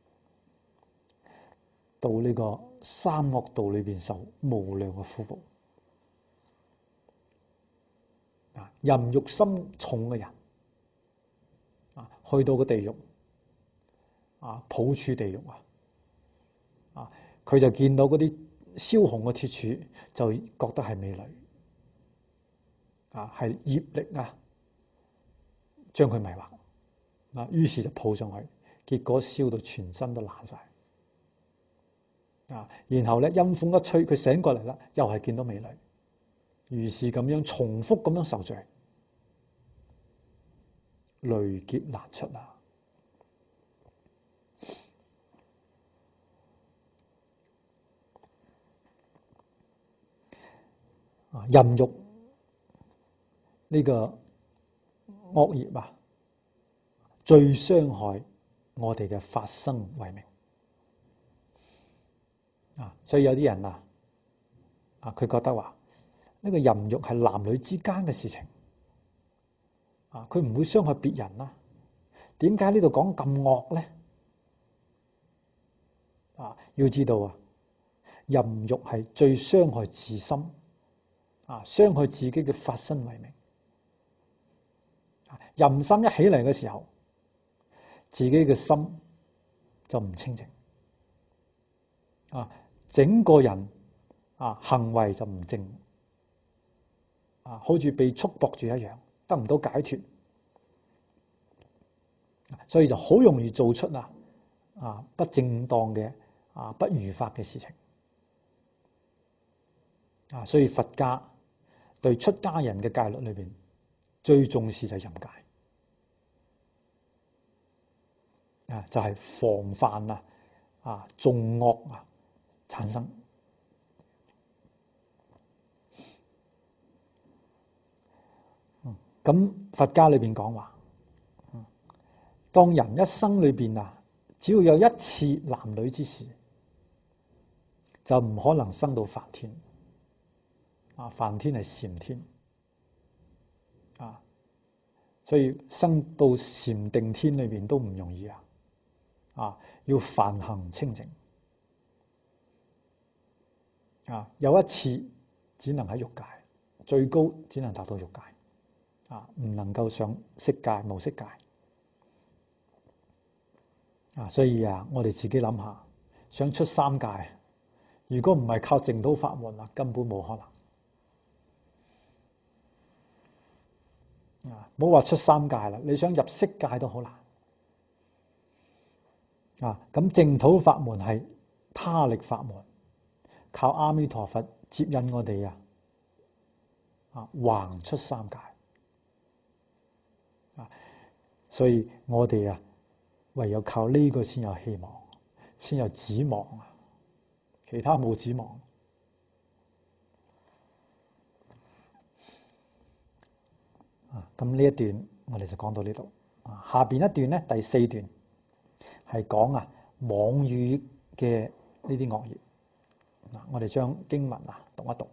到呢個三惡道裏邊受無量嘅苦報。 啊，淫欲心重嘅人啊，去到個地獄啊，抱柱地獄啊，啊，佢就見到嗰啲燒紅嘅鐵柱，就覺得係美女啊，係業力啊，將佢迷惑啊，於是就抱上去，結果燒到全身都爛晒啊。然後咧，陰風一吹，佢醒過嚟啦，又係見到美女。如是咁樣重複咁樣受罪，累劫難出啊！啊，淫欲呢個惡業啊，最傷害我哋嘅法身慧命啊！所以有啲人啊，啊佢覺得話。呢個淫欲係男女之間嘅事情，啊，佢唔會傷害別人啦。點解呢度講咁惡咧？啊，要知道啊，淫欲係最傷害自心，啊，傷害自己嘅法身慧命。淫心一起嚟嘅時候，自己嘅心就唔清淨，啊，整個人啊行為就唔正。啊，好似被束縛住一樣，得唔到解脫，所以就好容易做出啊啊不正當嘅啊不如法嘅事情啊。所以佛家對出家人嘅戒律裏邊最重視就係淫戒啊，就係防範啊啊眾惡啊產生。咁佛家裏邊講話，當人一生裏邊啊，只要有一次男女之事，就唔可能生到梵天。啊，梵天係禪天，啊，所以生到禪定天裏邊都唔容易啊！啊，要梵行清淨，啊，有一次只能喺欲界，最高只能達到欲界。啊，唔能夠上色界、無色界啊，所以啊，我哋自己諗下，想出三界，如果唔係靠淨土法門啊，根本冇可能啊！唔好話出三界啦，你想入色界都好難啊！咁淨土法門係他力法門，靠阿彌陀佛接引我哋啊，啊，橫出三界。啊，所以我哋啊，唯有靠呢個先有希望，先有指望啊，其他冇指望。啊，咁呢一段我哋就講到呢度。啊，下邊一段咧，第四段係講啊妄語嘅呢啲惡業。嗱，我哋將經文啊讀一讀。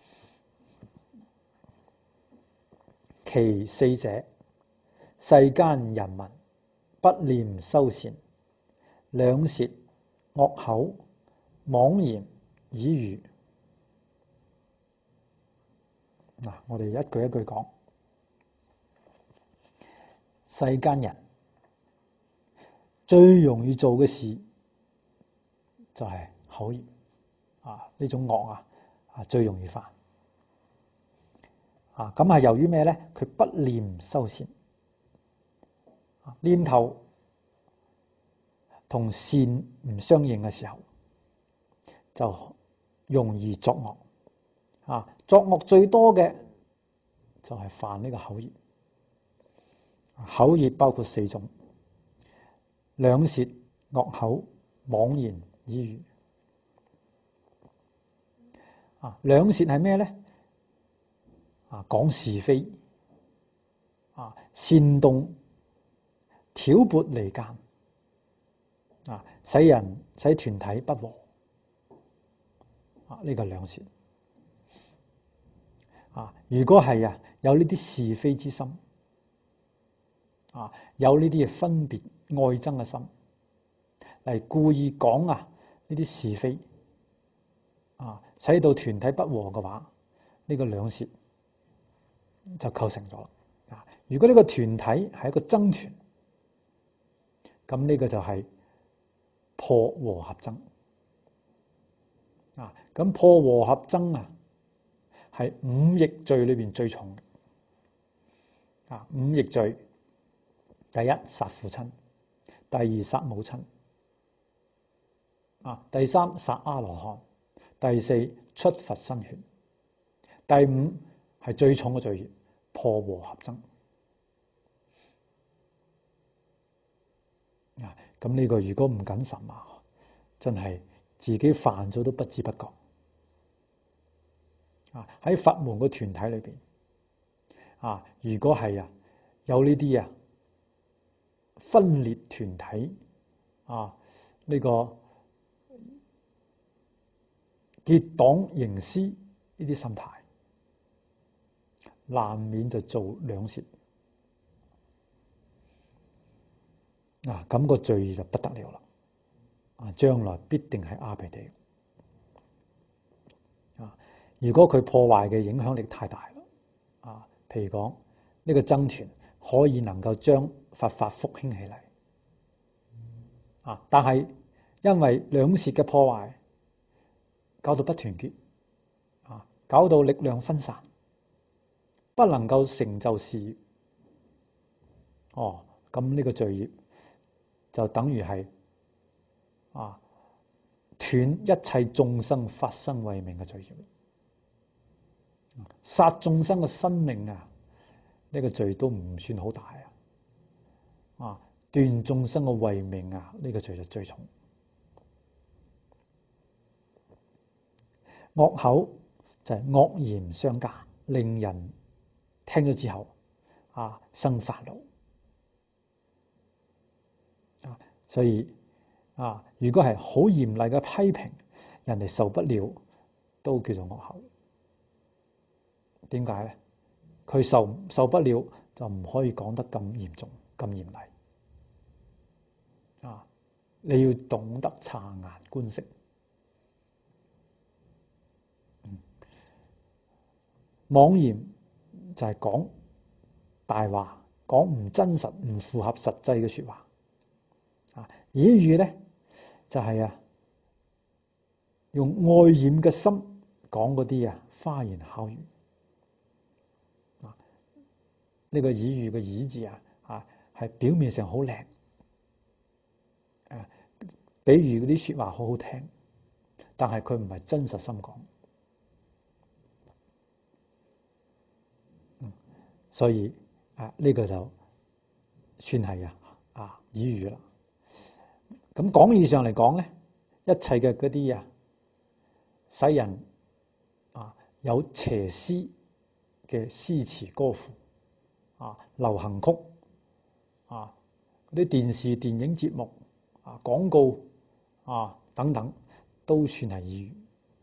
其四者，世間人民不念修善，兩舌惡口，妄言綺語。嗱，我哋一句一句講。世間人最容易做嘅事就係口業啊，呢種惡啊啊最容易犯啊。咁係由於咩咧？佢不念修善。念頭同善唔相應嘅時候，就容易作惡啊！作惡最多嘅就係犯呢個口業。口業包括四種：兩舌、惡口、妄言、綺語。啊，兩舌係咩咧？啊，講是非，啊，煽動、挑撥離間，啊，使人使團體不和。啊，呢個兩舌。啊，如果係啊有呢啲是非之心。啊，有呢啲嘅分別愛憎嘅心，嚟故意講啊呢啲是非，啊，使到團體不和嘅話，呢、這個兩舌就構成咗啦。啊，如果呢個團體係一個僧團，咁呢個就係破和合僧。啊，咁破和合僧啊，係五逆罪裏邊最重嘅。啊，五逆罪，第一殺父親，第二殺母親，啊，第三殺阿羅漢，第四出佛身血，第五係最重嘅罪業，破和合僧。啊，咁呢個如果唔謹慎啊，真係自己犯咗都不知不覺。啊，喺佛門個團體裏邊，啊，如果係啊有呢啲啊分裂團體啊呢個結黨營私呢啲心態，難免就做兩舌。啊，咁個罪就不得了啦！啊，將來必定係阿鼻地獄。啊，如果佢破壞嘅影響力太大啦，啊，譬如講呢個僧團可以能夠將佛法復興起嚟，啊，但係因為兩舌嘅破壞，搞到不團結，啊，搞到力量分散，不能夠成就事業。哦，咁呢個罪業就等於係啊斷一切眾生發生慧命嘅罪業，殺眾生嘅生命啊！呢個罪都唔算好大啊！啊，斷眾生嘅慧命啊！呢個罪就最重。惡口就係惡言相加，令人聽咗之後啊生煩惱。啊，所以啊，如果係好嚴厲嘅批評，人哋受不了，都叫做惡口。點解咧？佢受受不了，就唔可以講得咁嚴重、咁嚴厲。啊，你要懂得察言觀色。嗯，妄言就係講大話，講唔真實、唔符合實際嘅說話。啊，綺語咧就係、是、啊，用愛染嘅心講嗰啲啊花言巧語。啊，呢、這個綺語嘅綺字啊，啊係表面上好靚，啊，比喻嗰啲說話好好聽，但係佢唔係真實心講。嗯，所以啊呢、這個就算係啊啊綺語啦。咁廣義上嚟講咧，一切嘅嗰啲啊，使人啊有邪思嘅詩詞歌賦啊、流行曲啊、嗰啲電視電影節目啊、廣告啊等等，都算係綺語。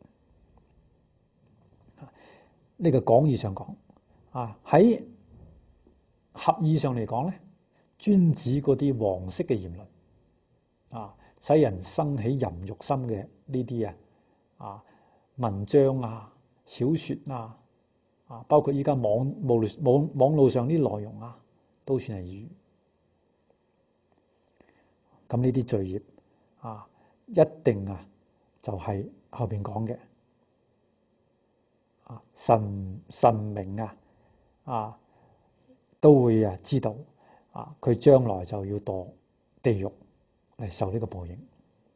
呢個廣義上講啊，喺合義上嚟講咧，專指嗰啲黃色嘅言論。啊，使人生起淫欲心嘅呢啲啊，啊文章啊、小說啊，啊包括依家網網網網路上啲內容啊，都算係綺語。咁呢啲罪業啊，一定啊就係、是、後邊講嘅啊神神明啊啊都會啊知道啊，佢將來就要墮地獄嚟受呢個報應。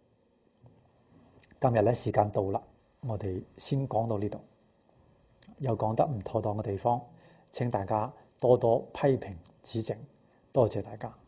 今日咧時間到啦，我哋先講到呢度。有講得唔妥當嘅地方，請大家多多批評指正，多謝大家。